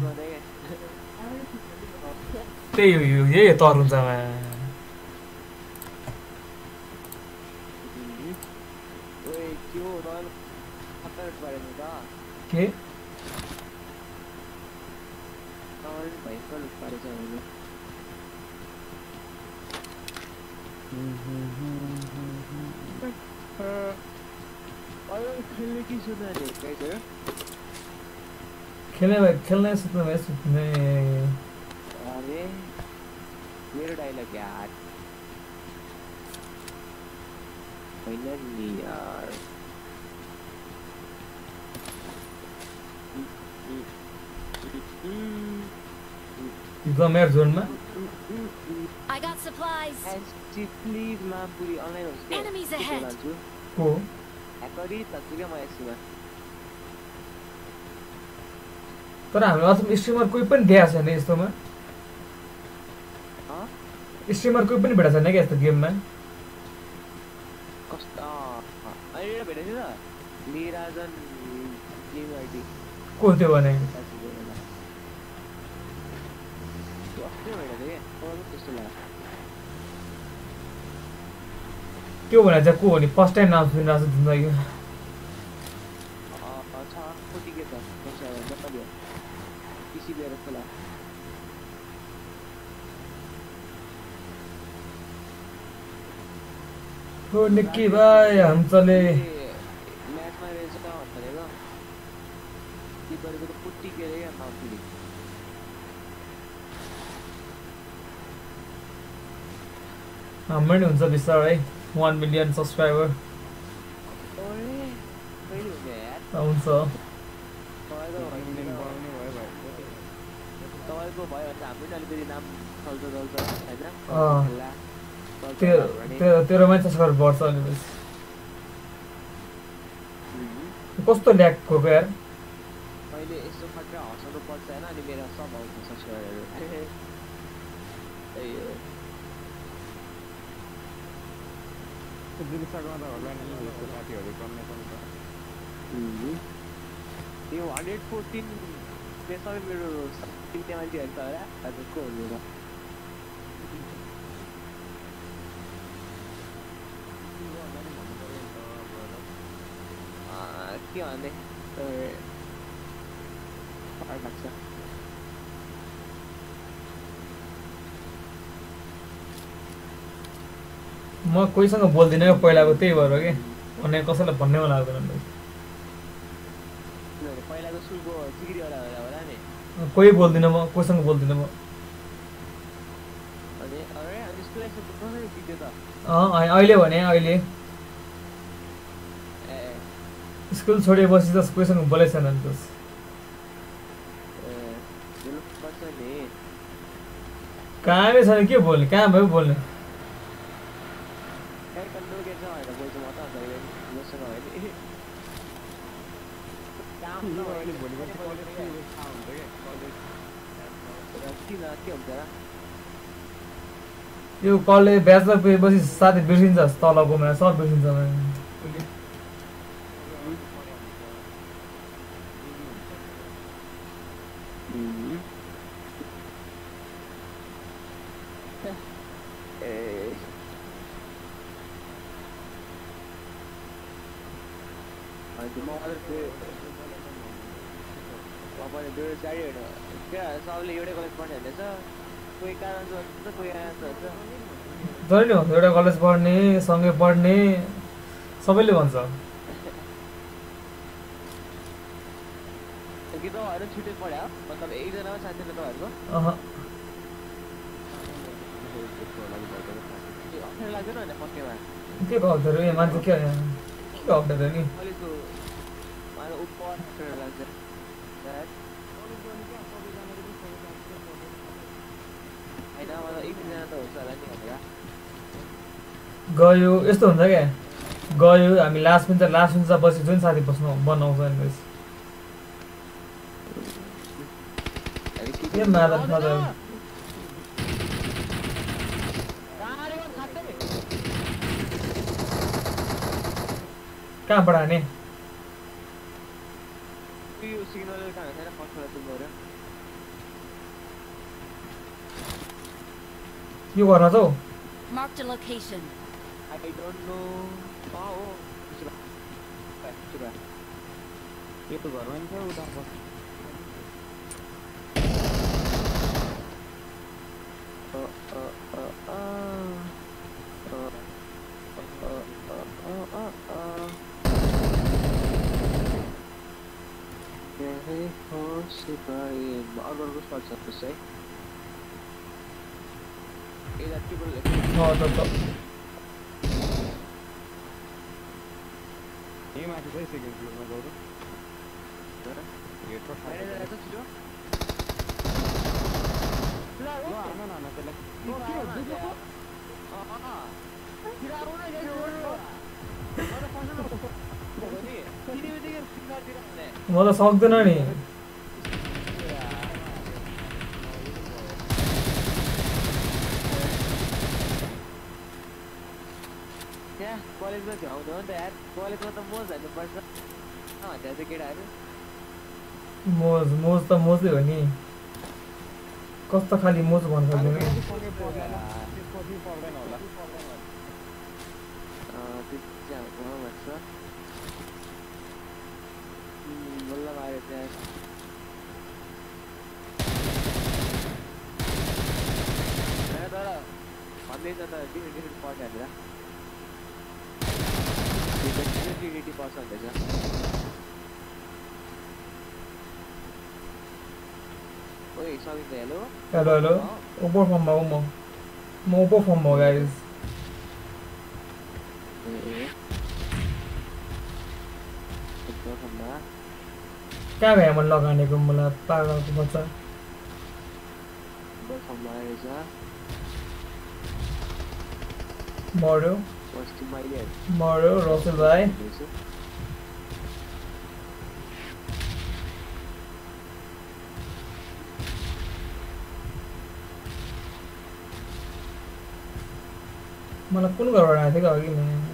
त्यही हो यही तर हुन्छ के खेल्ने खेल्ने सुत्ने सुत्ने अरे मेरो डायलॉग यार होइन नि यार एकदम मेयर जोनमा I got supplies. प्लिज मा पुरी अनलाइन होस् के Enemies ahead. को हैकरी तत्तु के म यसमा तर हामीलाई अझ स्ट्रिमर कोही पनि देखाएको छैन यस्तोमा स्ट्रिमर कोही पनि भेटेको छैन क्या यस्तो गेममा कस्तो अहिले भेटेछ त लिराजन गेम आइडी को थियो भने त्यो भने चाहिँ को हो नि फर्स्ट टाइम नाम सुनिरहेको छु जिन्दगी हो निक्की भाइ हम चले म्याचमा रहेछ त भनेको के गरेको त पुट्टी के रे नपुरी हाम्रो नि हुन्छ बिस्तारै one million सब्स्क्राइबर ओए कहिले हुन्छ यार हुन्छ तपाईँको भयो भने हाम्रो नि अलिकति नाम चल्छ चल्छ होइन तेह्रमा सब्स्क्राइबर बढ्छ अनि कस्तो ल्याग गएको यार मैले यस्तो फट्टा हँसाउनु पर्छ होइन अनि मेरो सब आउँछ सब्स्क्राइबरहरू यो हन्ड्रेड फोर्टिन सबै मेरो किन्ने मान्छेहरू छ होला हजुरको हो मेरो के भन्दै आइ लाग्छ म कोहीसँग बोल्दिनँ पहिलाको त्यही भएर के अनि कसैलाई भन्नै लाग्दैन पहिलाको सुलको जिग्री होला होला नि कोही बोल्दिनँ म कोहीसँग बोल्दिनँ म अनि अरे अनि स्कुल लाइफ कसरी बित्यो त अँ अहिले भने अहिले ए स्कुल छोडेपछि त कोहीसँग बोलै छैन नि त ए दिनु पर्छ नि कामै छैन के बोल्ने कहाँ भयो बोल्ने काहीँ कन्ट्रो के छ भनेर बोल्छु म त अन्त मसँग होइन काम नभएले भोलि पनि कलेज के थाहा हुन्छ क्या कलेज किन के हुन्छ र यो कलेज ब्याचलर पुगेपछि साथी बिर्सिन्छ तलको मलाई सब बिर्सिन्छ तपाईँले बेरोजगारी होइन क्या सबले एउटै कलेज पढ्ने हुँदैछ कोही कारण हुन्छ कोही कारण हुन्छ जहिले नि हुन्छ एउटा कलेज पढ्ने सँगै पढ्ने सबैले भन्छ कि तपाईँहरू छुट्टै पढ्यो मतलब एकजना साथी छ तपाईँहरूको अप्ठ्यारो लाग्दैन होइन पक्केमा के अप्ठ्यारो ए मान्छे के के अप्ठ्यारो नि कलेजको मलाई उपर अप्ठ्यारो लाग्छ होइन मलाई एक दुईजना त हुन्छ होला नि भनेर गयो यस्तो हुन्छ क्या गयो हामी लास्ट बेन्च लास्ट बेन्च पछि जुन साथी बस्नु बनाउँछ नि के मादर मादर कहाँ पढाने यो सिग्नल कहाँ छैन फर्स्टबाट तुम गऱ्यो यो गर्न छौ Marked a location. I don't know. कहाँ हो यो त घरमा नि थियो उता बस अ अ अ अ अ अ हे हो सिपाही अर्को स्पट छ त्यसै ए दैट ट्रिपल अ त त ये माथि चाहिँ सेकेन्ड फ्लोरमा गरौँ यो टोटल हैन हैन छिटो ल न न न त्यसलाई के हो बुझ्नुको अ अ किराउ न गाइस म त फस्नु हो नि किने बित्तिकै सिग्नल दिइराख्ने म त सक्दैन नि यहाँ कलेजमा झ्याउँदो नि त यार कलेजमा त मोज हाल्नुपर्छ भन्दा चाहिँ केटाहरू मोज मोज त मोजै हो नि कस्तो खाली मोज भन्न सक्दैन सँगै पर्दैन त्यसपछि पर्दैन होला त्यो चाहिँ हाम्रो भन्छ बल्ल माऱ्यो त्यहाँ होइन तर भन्दैछ त डिफरेन्ट डिफरेन्ट पर्छ भनेर डिफरेन्ट पर्छ भन्दैछ ओए सबिन हेलो हेलो हेलो ऊपर फर्ममा हो म म ऊपर फर्ममा हो गाइस ए ऊपर फर्ममा कहाँ भए मन लगानेको मलाई पागलको बच्चा ऊपर फर्ममा रहेछ मर्यो अस्ति मैले मर्यो रसुल भाइ मलाई कुन घरबाट आएको थियो अघि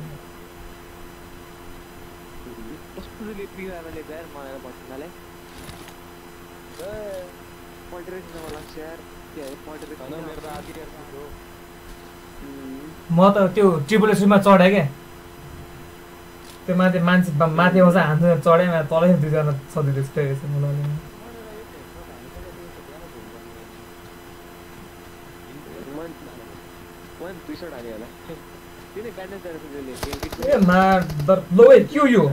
कस्तो बिमारले यार मलाई भन्नाले ए पल्टरेस नम्बर लाग्छ यार के है पल्टरेस हैन मेरो त आधी इयर हो म त त्यो ट्रिपल एसमा चढेँ क्या त्यो माथि मान्छे माथि आउँछ हान्छु चढेँ तलै दुईजना सधैँ त्यस्तै रहेछ मलाई अनि दुई सौ हाल्यो होला तिनै ब्यान्डेज गरेर फेरि ए मार द लोए क्यू यो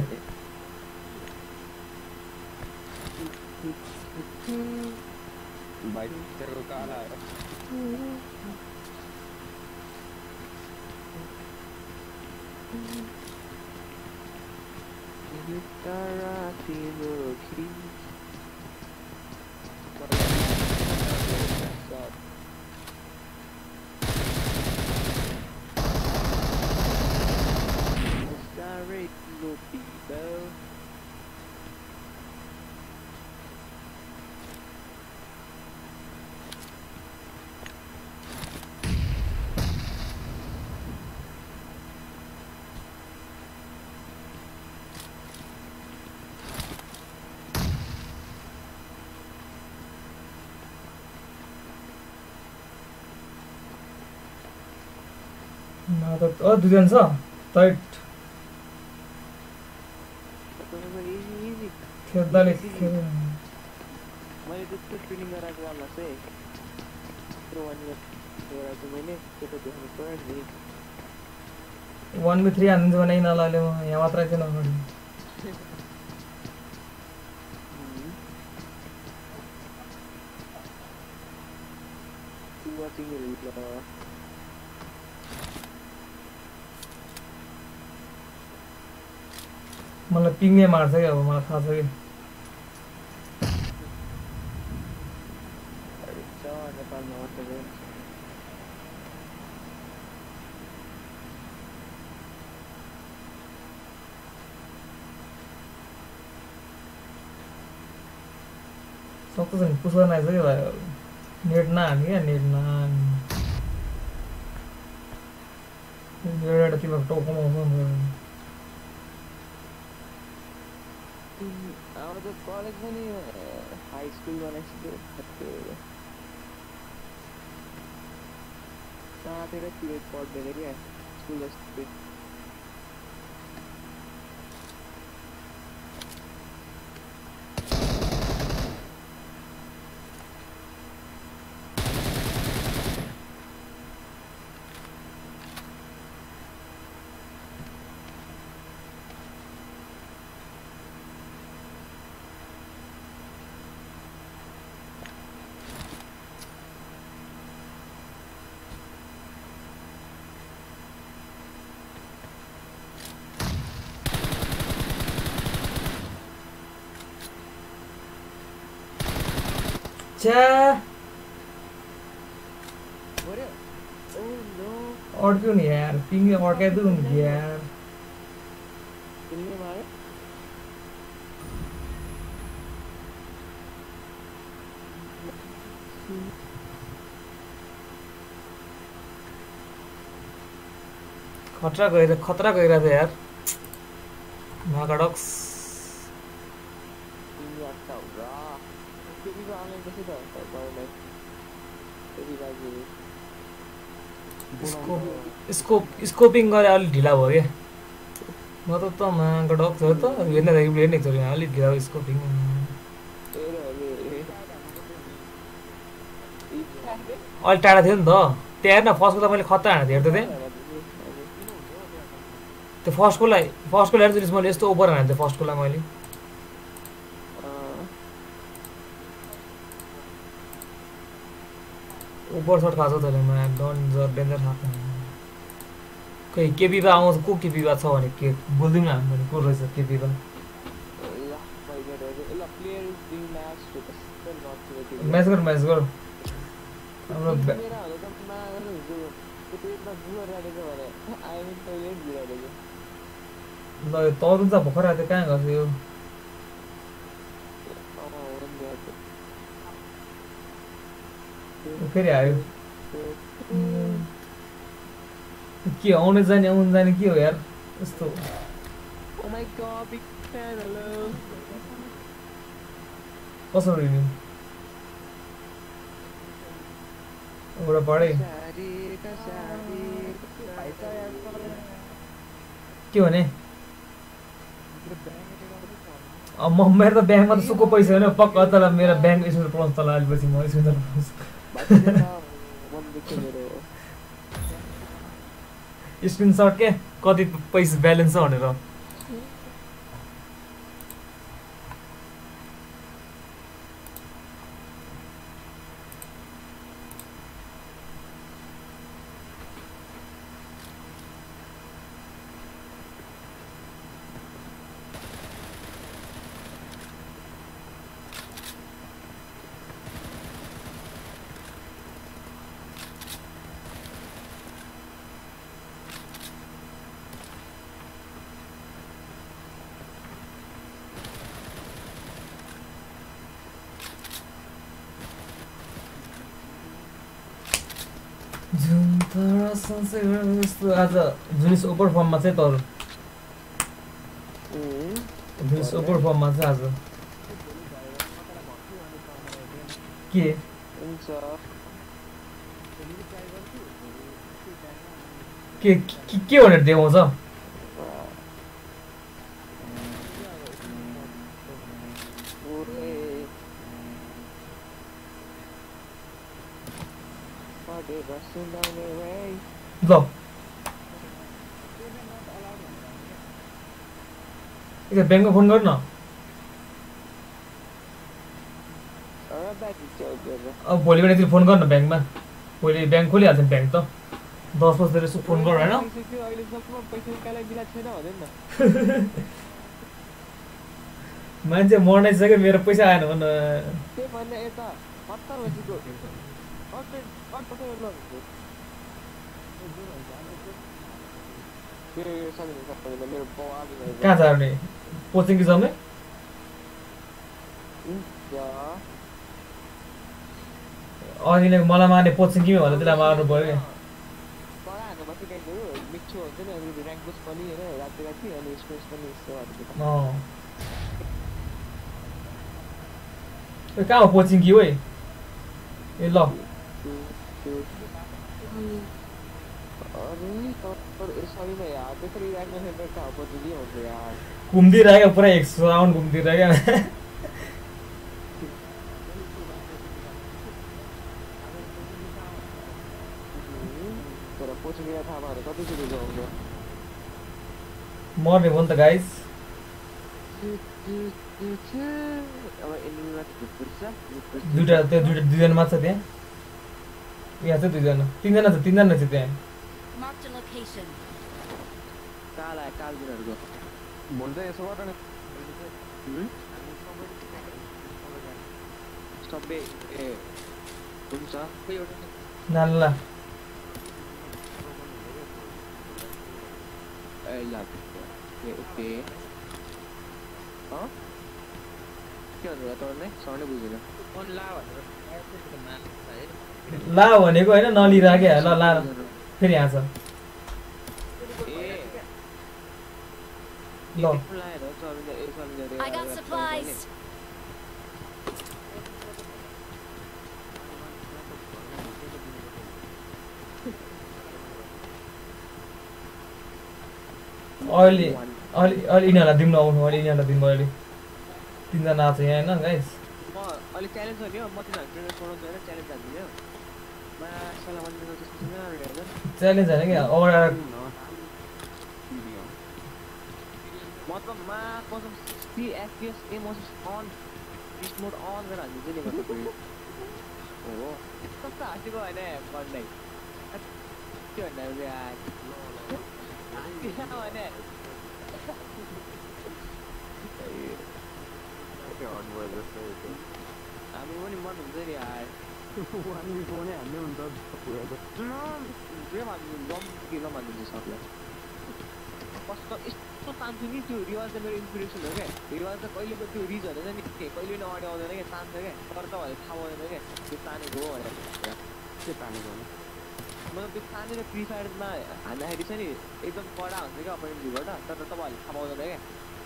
भाइ तेरो काला आयो तारा तिम्रो खी Sorry, no people. ना त अ दुईजना छ टाइट खेल्दाले खेल मैले त्यस्तो ट्रेनिङ गराएको वाला चाहिँ त्यत्रो वान इयर गराएको मैले त्यो त देख्नु पर्यो नि वन में थ्री हानिदिन्छ भने नलाले म यहाँ मात्र चाहिँ नगर्नु वाचिङ रिप्ले मलाई पिङले मार्छ कि अब मलाई थाहा छ कि नेपालमा मात्रै सक्छ नि पुस्न आइसक्यो भाइ नेट नहाल्ने क्या नेट नहाल्ने एउटा तिमीहरूको टाउकोमा आउँछ नि हाम्रो त कलेज पनि हाई स्कुल बनाइसक्यो साथेर तिर पढ्दैन क्या स्कुल जस्तो च्या गऱ्यो ओ नो अड्क्यो नि यार पिङले अड्काइदियो नि यार तिमीले मारे खतरा गएर खतरा गइरहेको छ यार मागाडक्स तिमी आता होला त्यति त अनलाइन कसै त बाबुलाई त्यति लागि स्कोप स्कोप स्कोपिङ गरे अलि ढिला भयो क्या म त त मागाडक्स हो त हेर्न लागि हेर्ने छ अलि ढिला भयो स्कोपिङ अलि टाढा थियो नि त त्यहाँ हेर्न फर्स्टको त मैले खतरा हानेको हेर्दै थिएँ त्यो फर्स्टकोलाई फर्स्टको हेर्छु मैले यस्तो ओभर हानेको थिएँ फर्स्टकोलाई मैले ओभर सर्ट खाएको छ तैँले म डन्जर डेन्जर खाएको खै केपीबा आउँछ को केपीबा छ भने के बोलिदिउँ न हामीले को रहेछ केपीबा म्याच गर म्याच गर हाम्रो ल तरुण चाहिँ भर्खर आएको कहाँ गर्छ यो फेरि आयो के आउने जाने आउनु जाने के हो यार यस्तो कसरी नि एउटा पढे के भने म मेरो त ब्याङ्कमा त सुको पैसा होइन पक्का तल मेरो ब्याङ्क स्कुल पढाउँछ तल अलिपछि म स्कुल पढाउँछु स्क्रिनसट के कति पैसा ब्यालेन्स छ भनेर आज जुनिस ओपर फर्ममा चाहिँ तर जुनिस ओपर फर्ममा चाहिँ आज के के के भनेर देखाउँछ ल एकखेप ब्याङ्कमा फोन गर्नु न अब भोलि बेलातिर फोन गर्नु ब्याङ्कमा भोलि ब्याङ्क खोलिहाल्छ नि ब्याङ्क त दस बजेर यसो फोन गर होइन मान्छे मर्नाइसक्यो मेरो पैसा आएन भन्न कहाँ छ नि कोचिङ कि जम्मै अघिले मलाई मार्ने कोचिङ कि भनेर त्यसलाई मार्नु पर्यो कि कहाँ हो कोचिङ कि हो ए ल घुम्दिरहेको पुरा एक राउन्ड घुम्दिरहेको मर्ने भयो नि त गाइस दुईटा त्यो दुईटा दुईजना मात्र छ त्यहाँ यहाँ चाहिँ दुईजना तिनजना छ तिनजना छ त्यहाँ Marked a location. काला काल दिनहरुको भन्छ यसो गर न सबै ए हुन्छ कोही एउटा नाला ए ल ए ओके ह के गर्नु त नै साउन्डै बुझेन फोन ला भनेर ला भनेको हैन नलिराके ल ला फेरि यहाँ छ ल I got supplies. अहिले अलि अलि यिनीहरूलाई दिउँ न आउनु अहिले यिनीहरूलाई दिउँ अहिले तिनजना आएको छ यहाँ होइन गाइस म अलि च्यालेन्ज गर्ने हो म तिनीहरू छोडाउनु गएर च्यालेन्ज हाल्दिनँ म सल्लाह भन्नु जस्तो छैन च्यालेन्ज हैन के अगाडि आएर मतलब मा कसम sixty F P S एमोस अन बिस्ट मोड अन गरेर हाल्दिन्छ नि मतलब हो कस्तो हाँसेको हैन गर्दै के भन्दा यार हैन के अन भयो जस्तो हामी पनि मन हुन्छ नि यार हामी फोनै हान्ने हुन्छ पुरा त के भन्नु लम के लम हान्दिन्छ सबलाई कस्तो यस्तो तान्छु नि त्यो रिवाज त मेरो इन्स्पिरेसन हो क्या रिवाज त कहिलेको त्यो रिज हुँदैन नि कहिले न अगाडि आउँदैन क्या तान्छ क्या तर तपाईँहरूले थाहा हुँदैन क्या त्यो तानेको हो भनेर के तानेको हो मतलब त्यो तानेर फ्री फायरमा हान्दाखेरि चाहिँ नि एकदम कडा हुन्छ क्या अपोनेन्टबाट तर तपाईँहरूले थाहा पाउँदैन क्या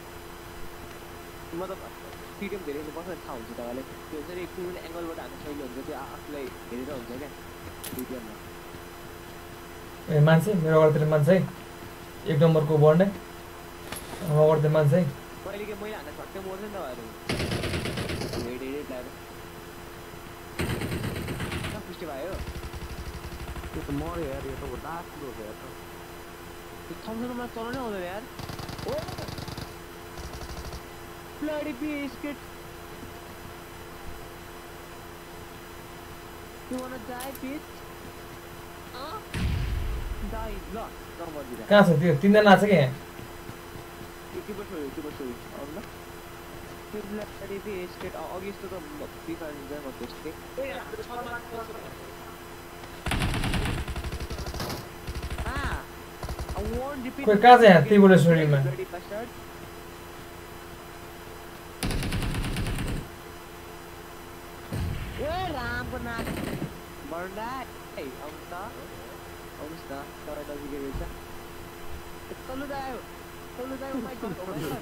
मतलब फ्रिडम धेरै हुनुपर्छ थाहा हुन्छ तपाईँलाई त्यो हुन्छ नि कुन एङ्गलबाट हान्नु सहिलो हुन्छ त्यो आफूलाई हेरेर हुन्छ क्या भिडियोमा ए मान्छे मेरो अगाडितिर मान्छे एक नम्बरको बढ्ने अगाडितिर मान्छे कहिले के मैले हान्न झट्टै मर्छ नि तपाईँहरू वेट वेट लाएर पुष्टि भयो त्यो त मर्यो यार यो त डाक कुरो हो यार थम्सनमा चलाउनै आउँदैन यार oh bloody biscuit You wanna die, bitch? Huh? Die, ल ल मर्दिरा कहाँ छ त्यो तीनजना छ के के बस हो के बस हो अब ल त्यो ब्लडी बिस्किट अघि यस्तो त बिफा हुन्छ म त्यस्तै ah I won't repeat कोही कहाँ छ यहाँ त्रिपुर छोरीमा bloody bastard Where Ram को नाक बर्डा ए आउनुस् त आउनुस् त तर दाजु के रहेछ तल्लो जायो तल्लो जायो my God oh my God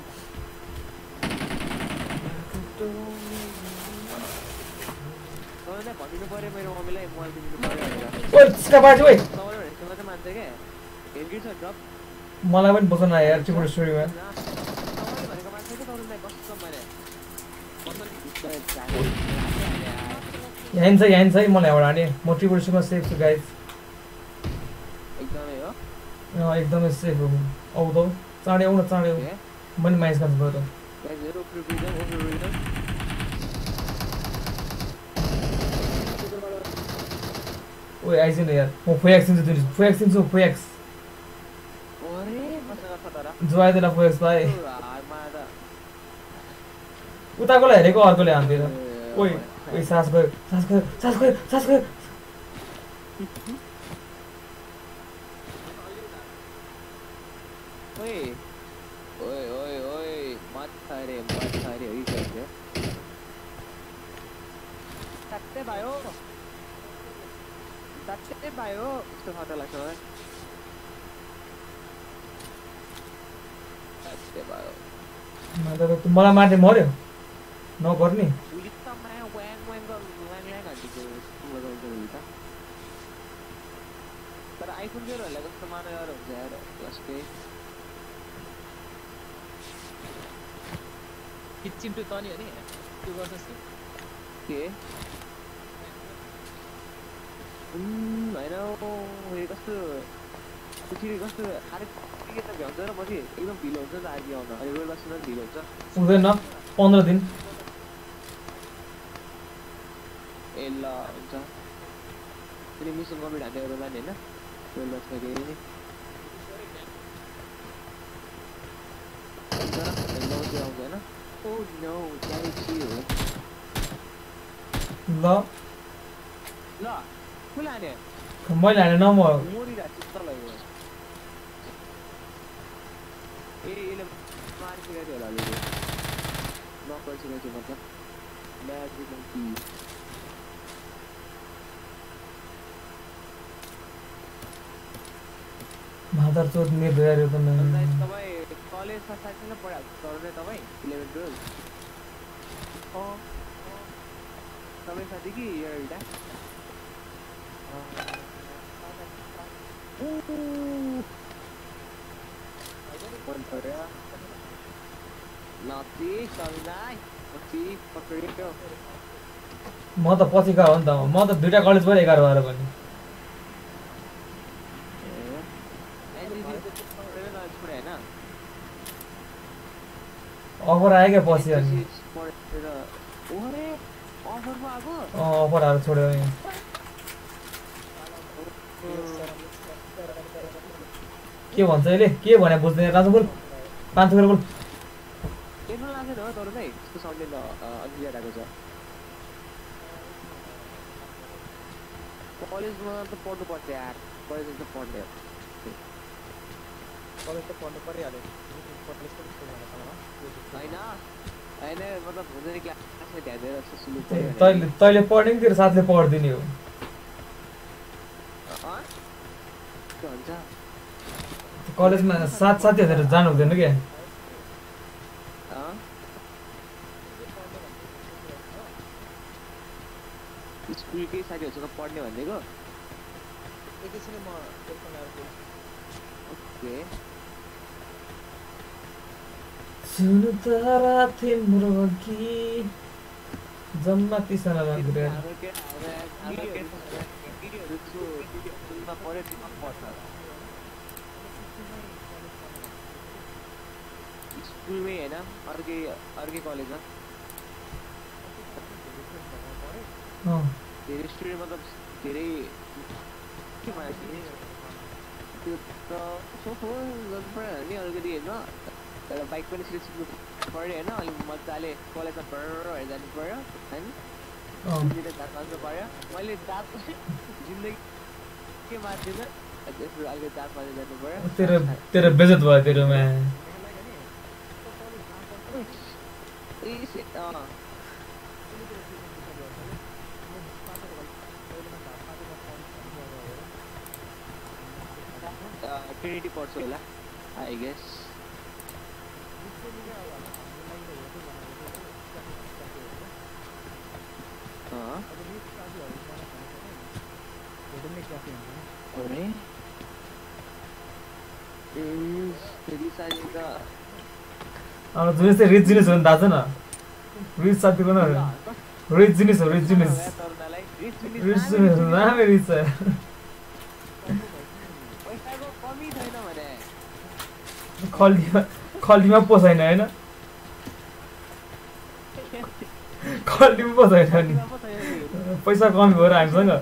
तपाईले भनिनु पर्यो मेरो मम्मीलाई मोबाइल दिनु पर्यो भनेर ओइ सिका बाजे ओइ तपाईले भनेको मात्र मान्छ के हेर्गी छ ड्रप मलाई पनि बस्न आयो यार त्रिपुर छोरीमा तपाईले भनेको मान्छ के तपाईलाई कस्तो मैले यहाँ छ यहाँ छ मलाई एउटा हाने म त्रिपुर छोरीमा सेफ छु गाइस एकदमै हो अँ एकदमै सेफ हो आउँदौ चाँडै आउन चाँडै आऊ म नि माइस गर्नु पर्यो गाइस हेरो प्रिभिजन ओभर रिजन ओइ आइज न यार म फोएक्स दिन्छु तिमी फोएक्स दिन्छु फोएक्स ओरे मसँग छ तर जो आइदिन फोएक्स भाइ हारमा त उताकोलाई हेरेको अर्कोले हान्दैन ओइ ओइ सास गयो सास गयो सास गयो सास गयो ओए ओए ओए ओए मत खारे मत खारे यही करते तत्ते भाइयो तत्ते भाइयो यस्तो खाता लाग्छ है तत्ते भाइयो मतलब त मलाई मार्दै मर्यो नगर्ने उलित्तमा व्याङ व्याङ गर व्याङ ल्याङ हान्दिको लगाउँछ उलित्त तर आइफोन गेरहरूलाई कस्तो मार्न गाह्रो हुन्छ यार लास्टै किचिम टु तनी हो नि त्यो गर्छस् कि के उम् हैन यो कस्तो पृथ्वी कस्तो अरे के त भ्याउँछ र पछि एकदम ढिलो हुन्छ नि त आर्मी आउन अनि रोड बस्न ढिलो हुन्छ हुँदैन पन्ध्र दिन ए ल हुन्छ फेरि मिसन कम्प्लिट हान्दै गरेर लाने होइन रोड बस्न गएर नि हुन्छ ल त्यो आउँछ होइन oh no that is you ल ल कुन हाने मैले हाने न म मोरिरहेको छु तल यो ए यसले मारिसकेको थियो होला अलिअलि नक गरिसकेको थियो मतलब म्याच एकदम कि मादर चोट निर्दय यो त तपाईँ कलेजमा साथीसँग पढाएको पढ्ने तपाईँ इलेभेन टुवेल्भ अँ तपाईँ साथी कि यो एउटा मन पर्यो लप्ची समिनाई पछि पक्रियो म त पछि गयो नि त म त दुईटा कलेज भयो एघार बाह्र पनि अफर आयो क्या पछि अनि अफर आएर छोड्यो नि के भन्छ अहिले के भने बुझ्दैन राजु बोल पाँच थोकेर बोल टेन्सन लाग्दैन हो तर चाहिँ यस्तो साउन्डले अघि ल्याइरहेको छ कलेजमा त पढ्नु पर्छ यार कलेजमा त पढ्ने कलेज त पढ्नु परिहाल्यो होइन होइन मतलब हुन्छ नि क्लासमा ध्यान दिएर जस्तो सुन्नु तैँले तैँले पढ्ने कि तेरो साथले पढिदिने हो के भन्छ कलेजमा साथ साथीहरू जानु हुँदैन क्या स्कुलकै साथीहरूसँग पढ्ने भनेको एकैछिन म टेलिफोन आएको ओके सुन तारा तिम्रो गीत जम्मा तिसजना लाग्यो स्कुलमै हैन अर्कै अर्कै कलेजमा अ धेरै स्टुडेन्ट मतलब धेरै के भन्छ त्यो त सोफो गर्नुपर्यो नि अलिकति होइन तर बाइक पनि सिधै सिक्नु पऱ्यो होइन अलिक मजाले कलेजमा भएर जानु पऱ्यो होइन जिन्दगी दाँत मार्नु पऱ्यो मैले दाँत जिन्दगी के मार्दिनँ त्यसको अलिकति दाँत मार्दै जानु पऱ्यो तेरो तेरो बेइज्जत भयो तेरोमा Trinity पढ्छु होला I guess अँ अरे फेरि सानी त अब जुन चाहिँ रिच जिनिस हो नि थाहा छ न रिच साथीको न रिच जिनिस हो रिच जिनिस रिच जिनिस नामै रिच छ खल्टीमा खल्टीमा पोसाइन होइन खल्टीमा पोसाइन नि पैसा कमी भयो र हामीसँग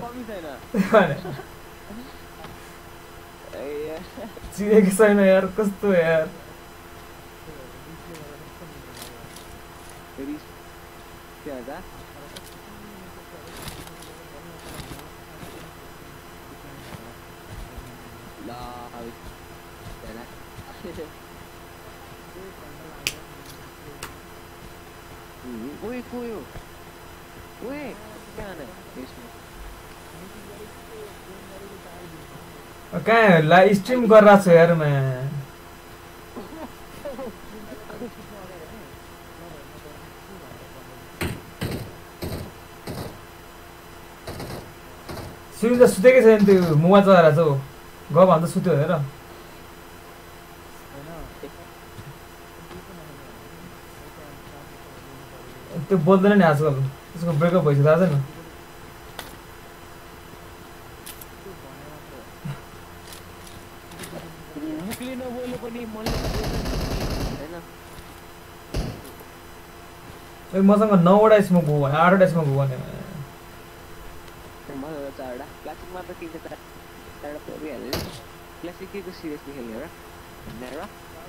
चिनेको छैन यार कस्तो यार Ui, cuyo. Ui, क्या कहाँ लाइभ स्ट्रिम गरिरहेको छु यार मैं सुन त सुतेकै छैन त्यो मोबाइल चलाएर चाहिँ गफ भन्दा सुत्यो हेर त्यो बोल्दैन नि आजकल त्यसको ब्रेकअप भइसक्यो थाहा छैन मसँग नौवटा स्मोक भयो भने आठवटा स्मोक भयो भने क्लासिकमा त किन चारवटा परिहाल्यो क्लासिक के को सिरियसली खेल्ने र नेरा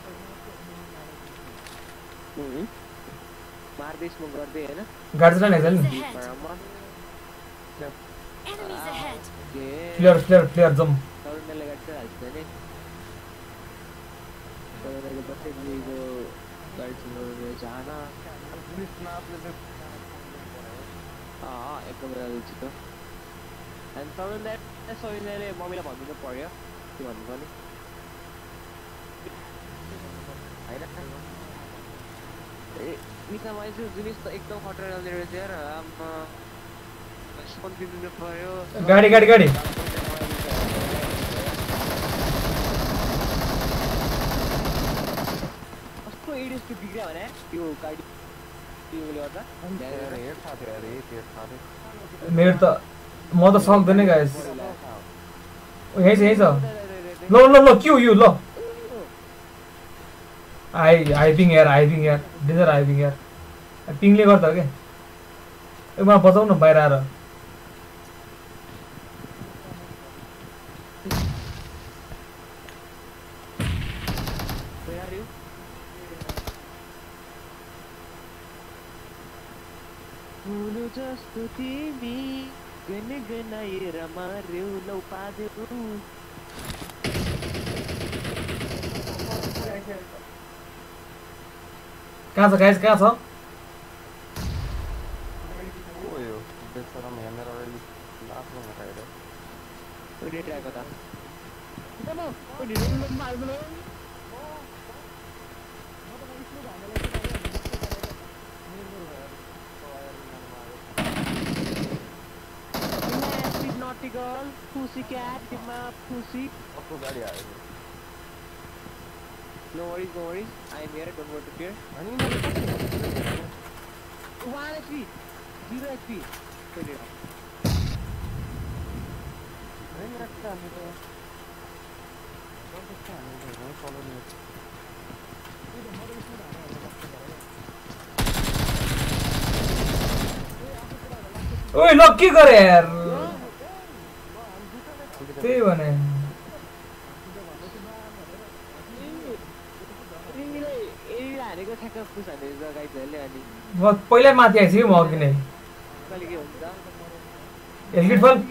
मार्दै स्मोक गर्दै हैन गाडी चलाउने छैन नि प्लेयर प्लेयर प्लेयर जम तरुणले गाडी चलाइहाल्छ नि तरुणले बसे दिएको गाडी चलाउने जान पुलिसमा आफूले अँ एकदम राम्रो छ अनि तरुणले सविनले मम्मीलाई भन्दिनु पर्यो के भन्नु पर्ने हैन निका मान्छे जिनिस त एकदम खतरा राम्रो रहेछ यार आम्मा स्पन दिनु पर्यो गाडी गाडी गाडी कस्तो एडिस टु बिग्रियो भने यो गाडी त्यसले गर्दा हेड थाहा थियो अरे त्यो थाहा थियो मेरो त म त सक्दैन गाइस यही छ यही छ ल ल ल के हो यो ल आई हाइपिङ यार हाइपिङ यार डेन्जर हाइपिङ यार पिङले गर्दा हो क्या ए मलाई बचाउ न बाहिर आएर जस्तो तिमी गन गनाएर मार्यौ लौ पादेऊ कहाँ छ गाइस कहाँ छ ओयो बेचारा मेरो अलि लास्टमा घटाएर ओले ट्राई गर्दा किन ओले रुम मार्नु naughty girl, pussy cat, give my pussy. Apko gaadi aayo. No worries, no worries. I am here. Don't worry to fear. Ani one H P, zero H P. Kill it. Ring rakta hai to. Don't stand. ओइ ल के गरे यार त्यही भने म पहिल्यै माथि आइसक्यो म अघि नै हेलमेट फल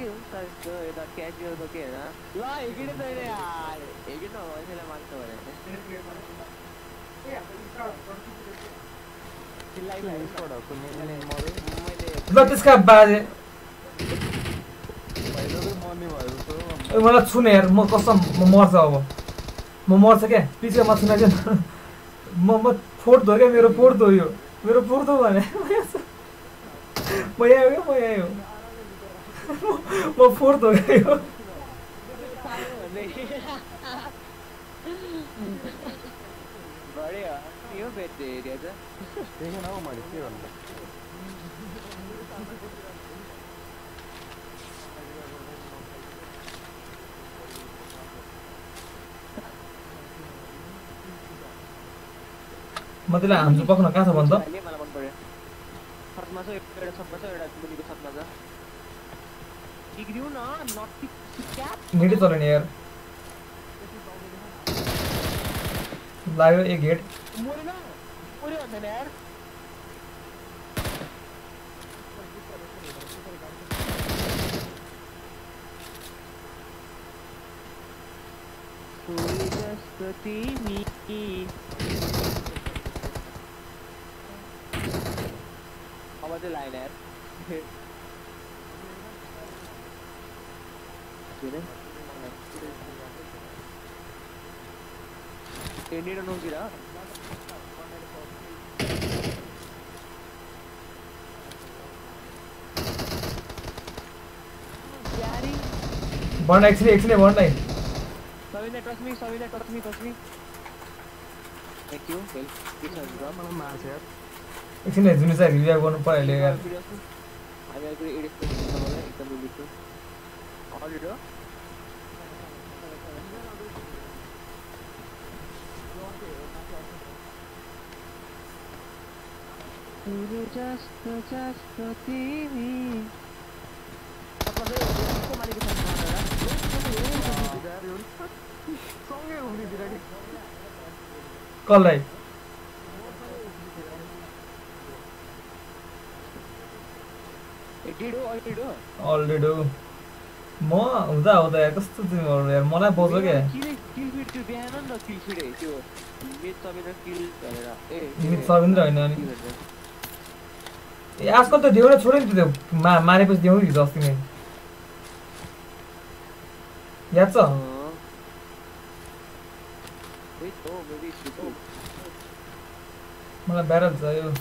ल त्यसका बाजे मलाई छुने यार म कसम म मर्छ अब म मर्छ क्या पिछेमा छुने चाहिँ म म फोड धो क्या मेरो फोड धो यो मेरो फोड धो भने म यहाँ हो क्या म यहाँ हो म फोड धो क्या यो म त्यसलाई हान्छु पक्न कहाँ छ भन्छ नेटै चल्यो नि यार लाग्यो एक हेड अब चाहिँ लाइन यार Ini udah nunggu dah. Yari. One actually, actually one line. Savina, trust me, Savina, trust me, trust me. Thank you. Well, this is a drama match here. Actually, as soon as I revive one for earlier. I will agree. It is the movie. All you do. Just, just the T V. Apa sih? Aku mari kita sana. Song है उन्हीं बिराड़ी. कल right. Did you already do? Already do. म हुँदा हुँदा यार कस्तो तिमीहरु यार मलाई बोल्छ के किन किल फिट त्यो बिहान न किल फिट त्यो मित सबिन्द्र किल गरेर ए मित सबिन्द्र हैन अनि ए आजकल त देउरे छोड्यो नि त्यो मा मारेपछि देउ नि जस्ती नै याद छ वेट ओ मेबी इट्स मलाई ब्यारल चाहियो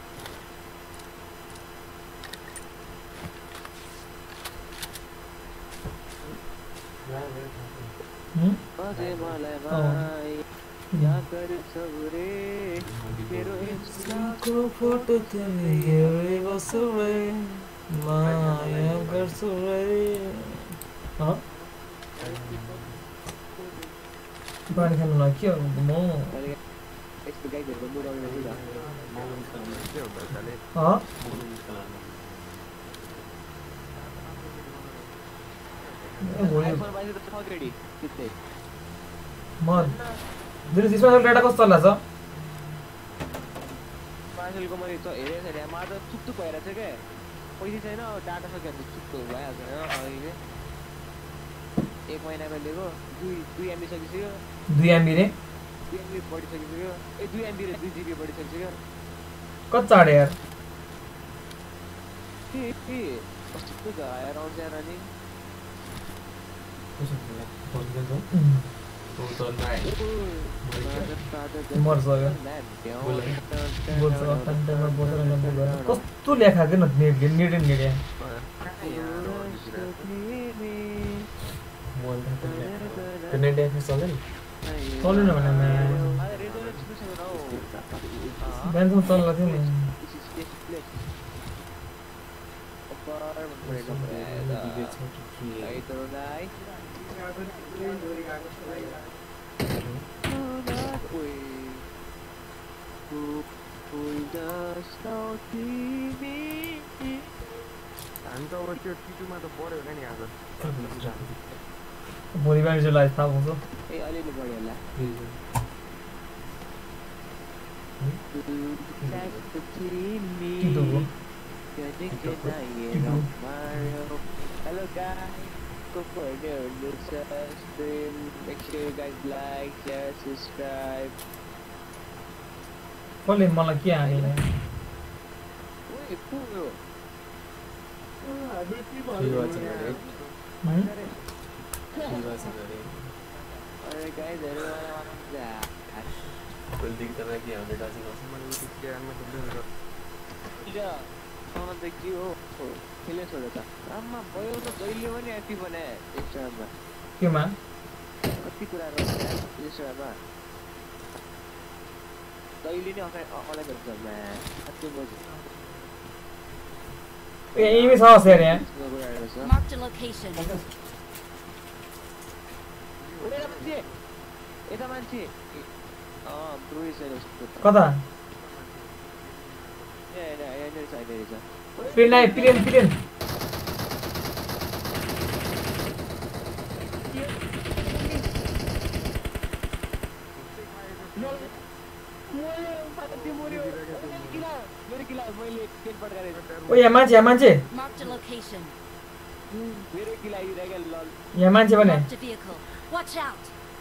अझै मलाई भाइ या कर सबरे मेरो इन्स्टाको फोटो तिमी हेरे बसु रे माया गर्छु रे ह पानी खानु न के हो म यस्तो गाइजहरुको मुड आउने रहेछ ह म दिनु त्यसमा डाटा कस्तो चल्ला छ पार्सलको मैले हेरेँ छैन मलाई त चुक्चुक भइरहेछ के पैसा छैन डाटा सक्यो भने चुक्चुक भइहाल्छ अहिले एक महिनाको लिएको दुई दुई एमबी सकिसक्यो दुई एमबी रे दुई एमबी बढी सकिसक्यो ए दुई एमबी रे दुई जिबी बढी सकिसक्यो कति चाँडो यार के के कस्तो छ यार आउँछ यार अनि मर्छ कस्तो लेखा के न net net net net FS चल्दैन चल्दैन भने बिहानसम्म चल्ला थियो नि हामी त अब त्यो टिटुमा त पऱ्यो होला नि आज भोलि बिहान जो लाइफ थाहा हुन्छ ए अलिअलि बढ्यो होला टिटुको Hello guys, go for the stream. Make sure you guys like, share, subscribe. कसले मलाई के हाने Wait, who you? Alright guys, everyone wants that. Full दिखता है कि हंड्रेड आसी का मैले उति क्यारमा खेल्दै इरा सामान त के हो खेले छोडे त आम्मा भयो त जहिले पनि एक्टिभ बनाए इन्स्टाग्राममा केमा कति कुरा गर्छ इन्स्टाग्राममा जहिले नै अनलाइन हुन्छ म कति बजे ए यही छ सर यहाँ Marked a location. उडेर मान्छे यता मान्छे अ ब्रुइ छैन कता ए ए ए नै छ नै छ पिरेन आइ पिरेन पिरेन ओ यहाँ मान्छे यहाँ मान्छे Marked a location. मेरो किला आइरहेको लल यहाँ मान्छे भने Marked a vehicle. Watch out.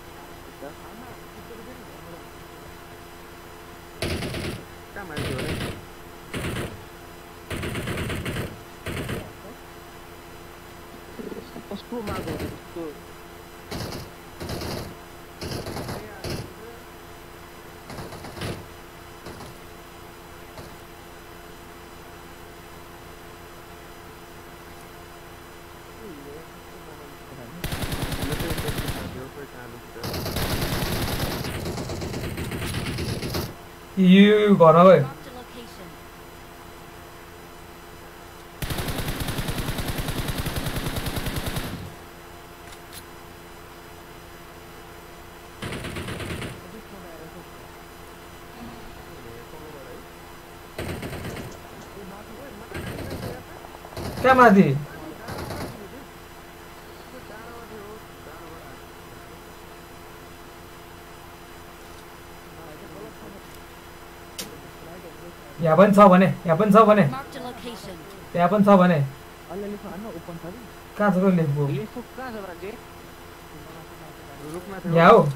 कहाँ मान्छे हो रे कस्तो माग हो त्यस्तो यो घर गयो Marked a location. कहाँ माथि यहाँ पनि छ भने यहाँ पनि छ भने Marked a location. यहाँ पनि छ भने अलिअलि खान ओपन छ नि कहाँ छ लेखको लेफो कहाँ छ मान्छे रुखमा यहाँ हो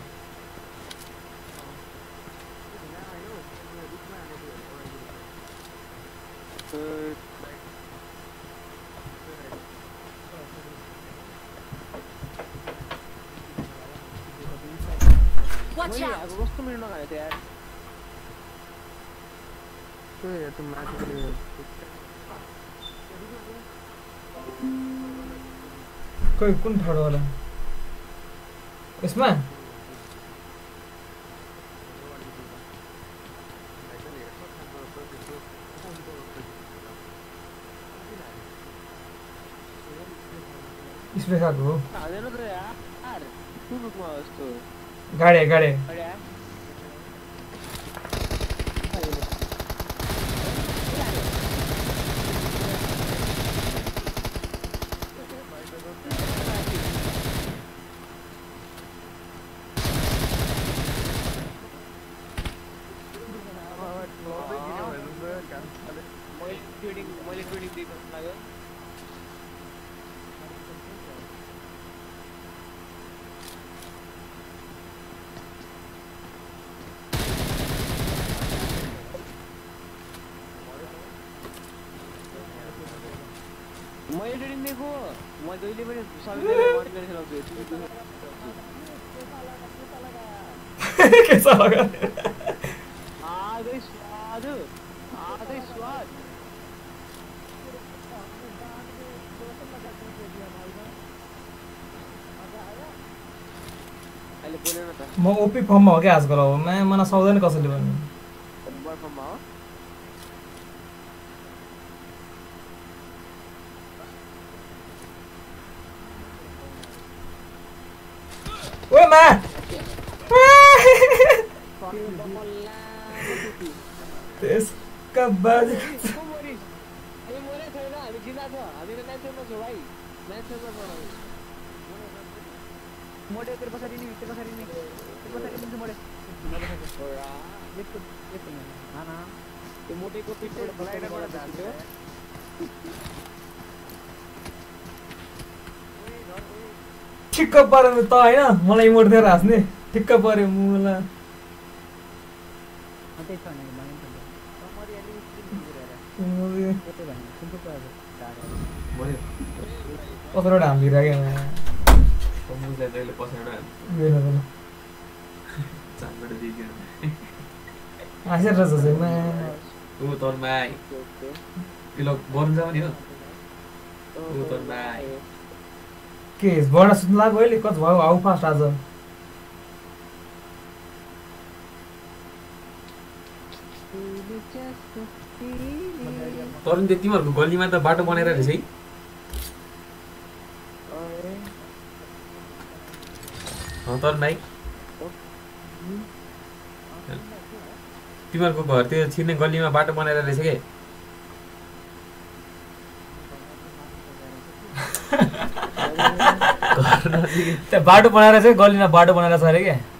Watch मैले out. अब कस्तो मिल्न नखाने त यार त्यो हेर्छु मान्छे खोइ कुन ठाउँ होला यसमा स्पेखाको हो हाल्दैन त यार कुन रुखमा हो यस्तो गाडे गाडे अरे यार मैले ट्रेनिङ मैले ट्रेनिङ दिएको लाग्यो मैले ट्रेनिङ दिएको म जहिले पनि सबैलाई मर्निङ गरेर खेलाउँछु के छ लगा आधै स्वाद आधै स्वाद अहिले बोलेन त म ओपी फर्ममा हो क्या आजकल अब मा मलाई सक्दैन कसैले भन्नु बर्फमा हो ओ मा त्यसका बाजे अरे मोरे छैन हामी जिल्ला छ हामी त म्याचमा छौ भाइ म्याचमा छौ मोडे तेरे पछाडि नि तेरे पछाडि नि तेरे पछाडि नि मोडे एकको एकको ना ना त्यो मोटेको पिछबाट बलाइरबाट जान्छ ठिक्क पर्यो त हैन मलाई इमोट दिएर हाँस्ने ठिक्क पर्यो मुला अझै छ नि भएन त कमरी अलि स्क्रिन गरेर मोले त्यतै भएन कुन चाहिँ पायो मोले पछाडबाट हालिरहेको मुजा जहिले पछाडबाट बेला बेला चालबाट दिइदियो आशा र जसैमा ऊ तर्माई किलो बर्न जाऊ नि हो ऊ तर्माई के बडा सुत्न लाग्यो अहिले कति भयो हाउ फास्ट आज तरुण त्यो तिमीहरूको गल्लीमा त बाटो बनाएर रहेछ है तरुण भाइ तिमीहरूको घर त्यो छिर्ने गल्लीमा बाटो बनाएर रहेछ के त्यहाँ बाटो बनाएर चाहिँ गल्लीमा बाटो बनाएर छ अरे क्या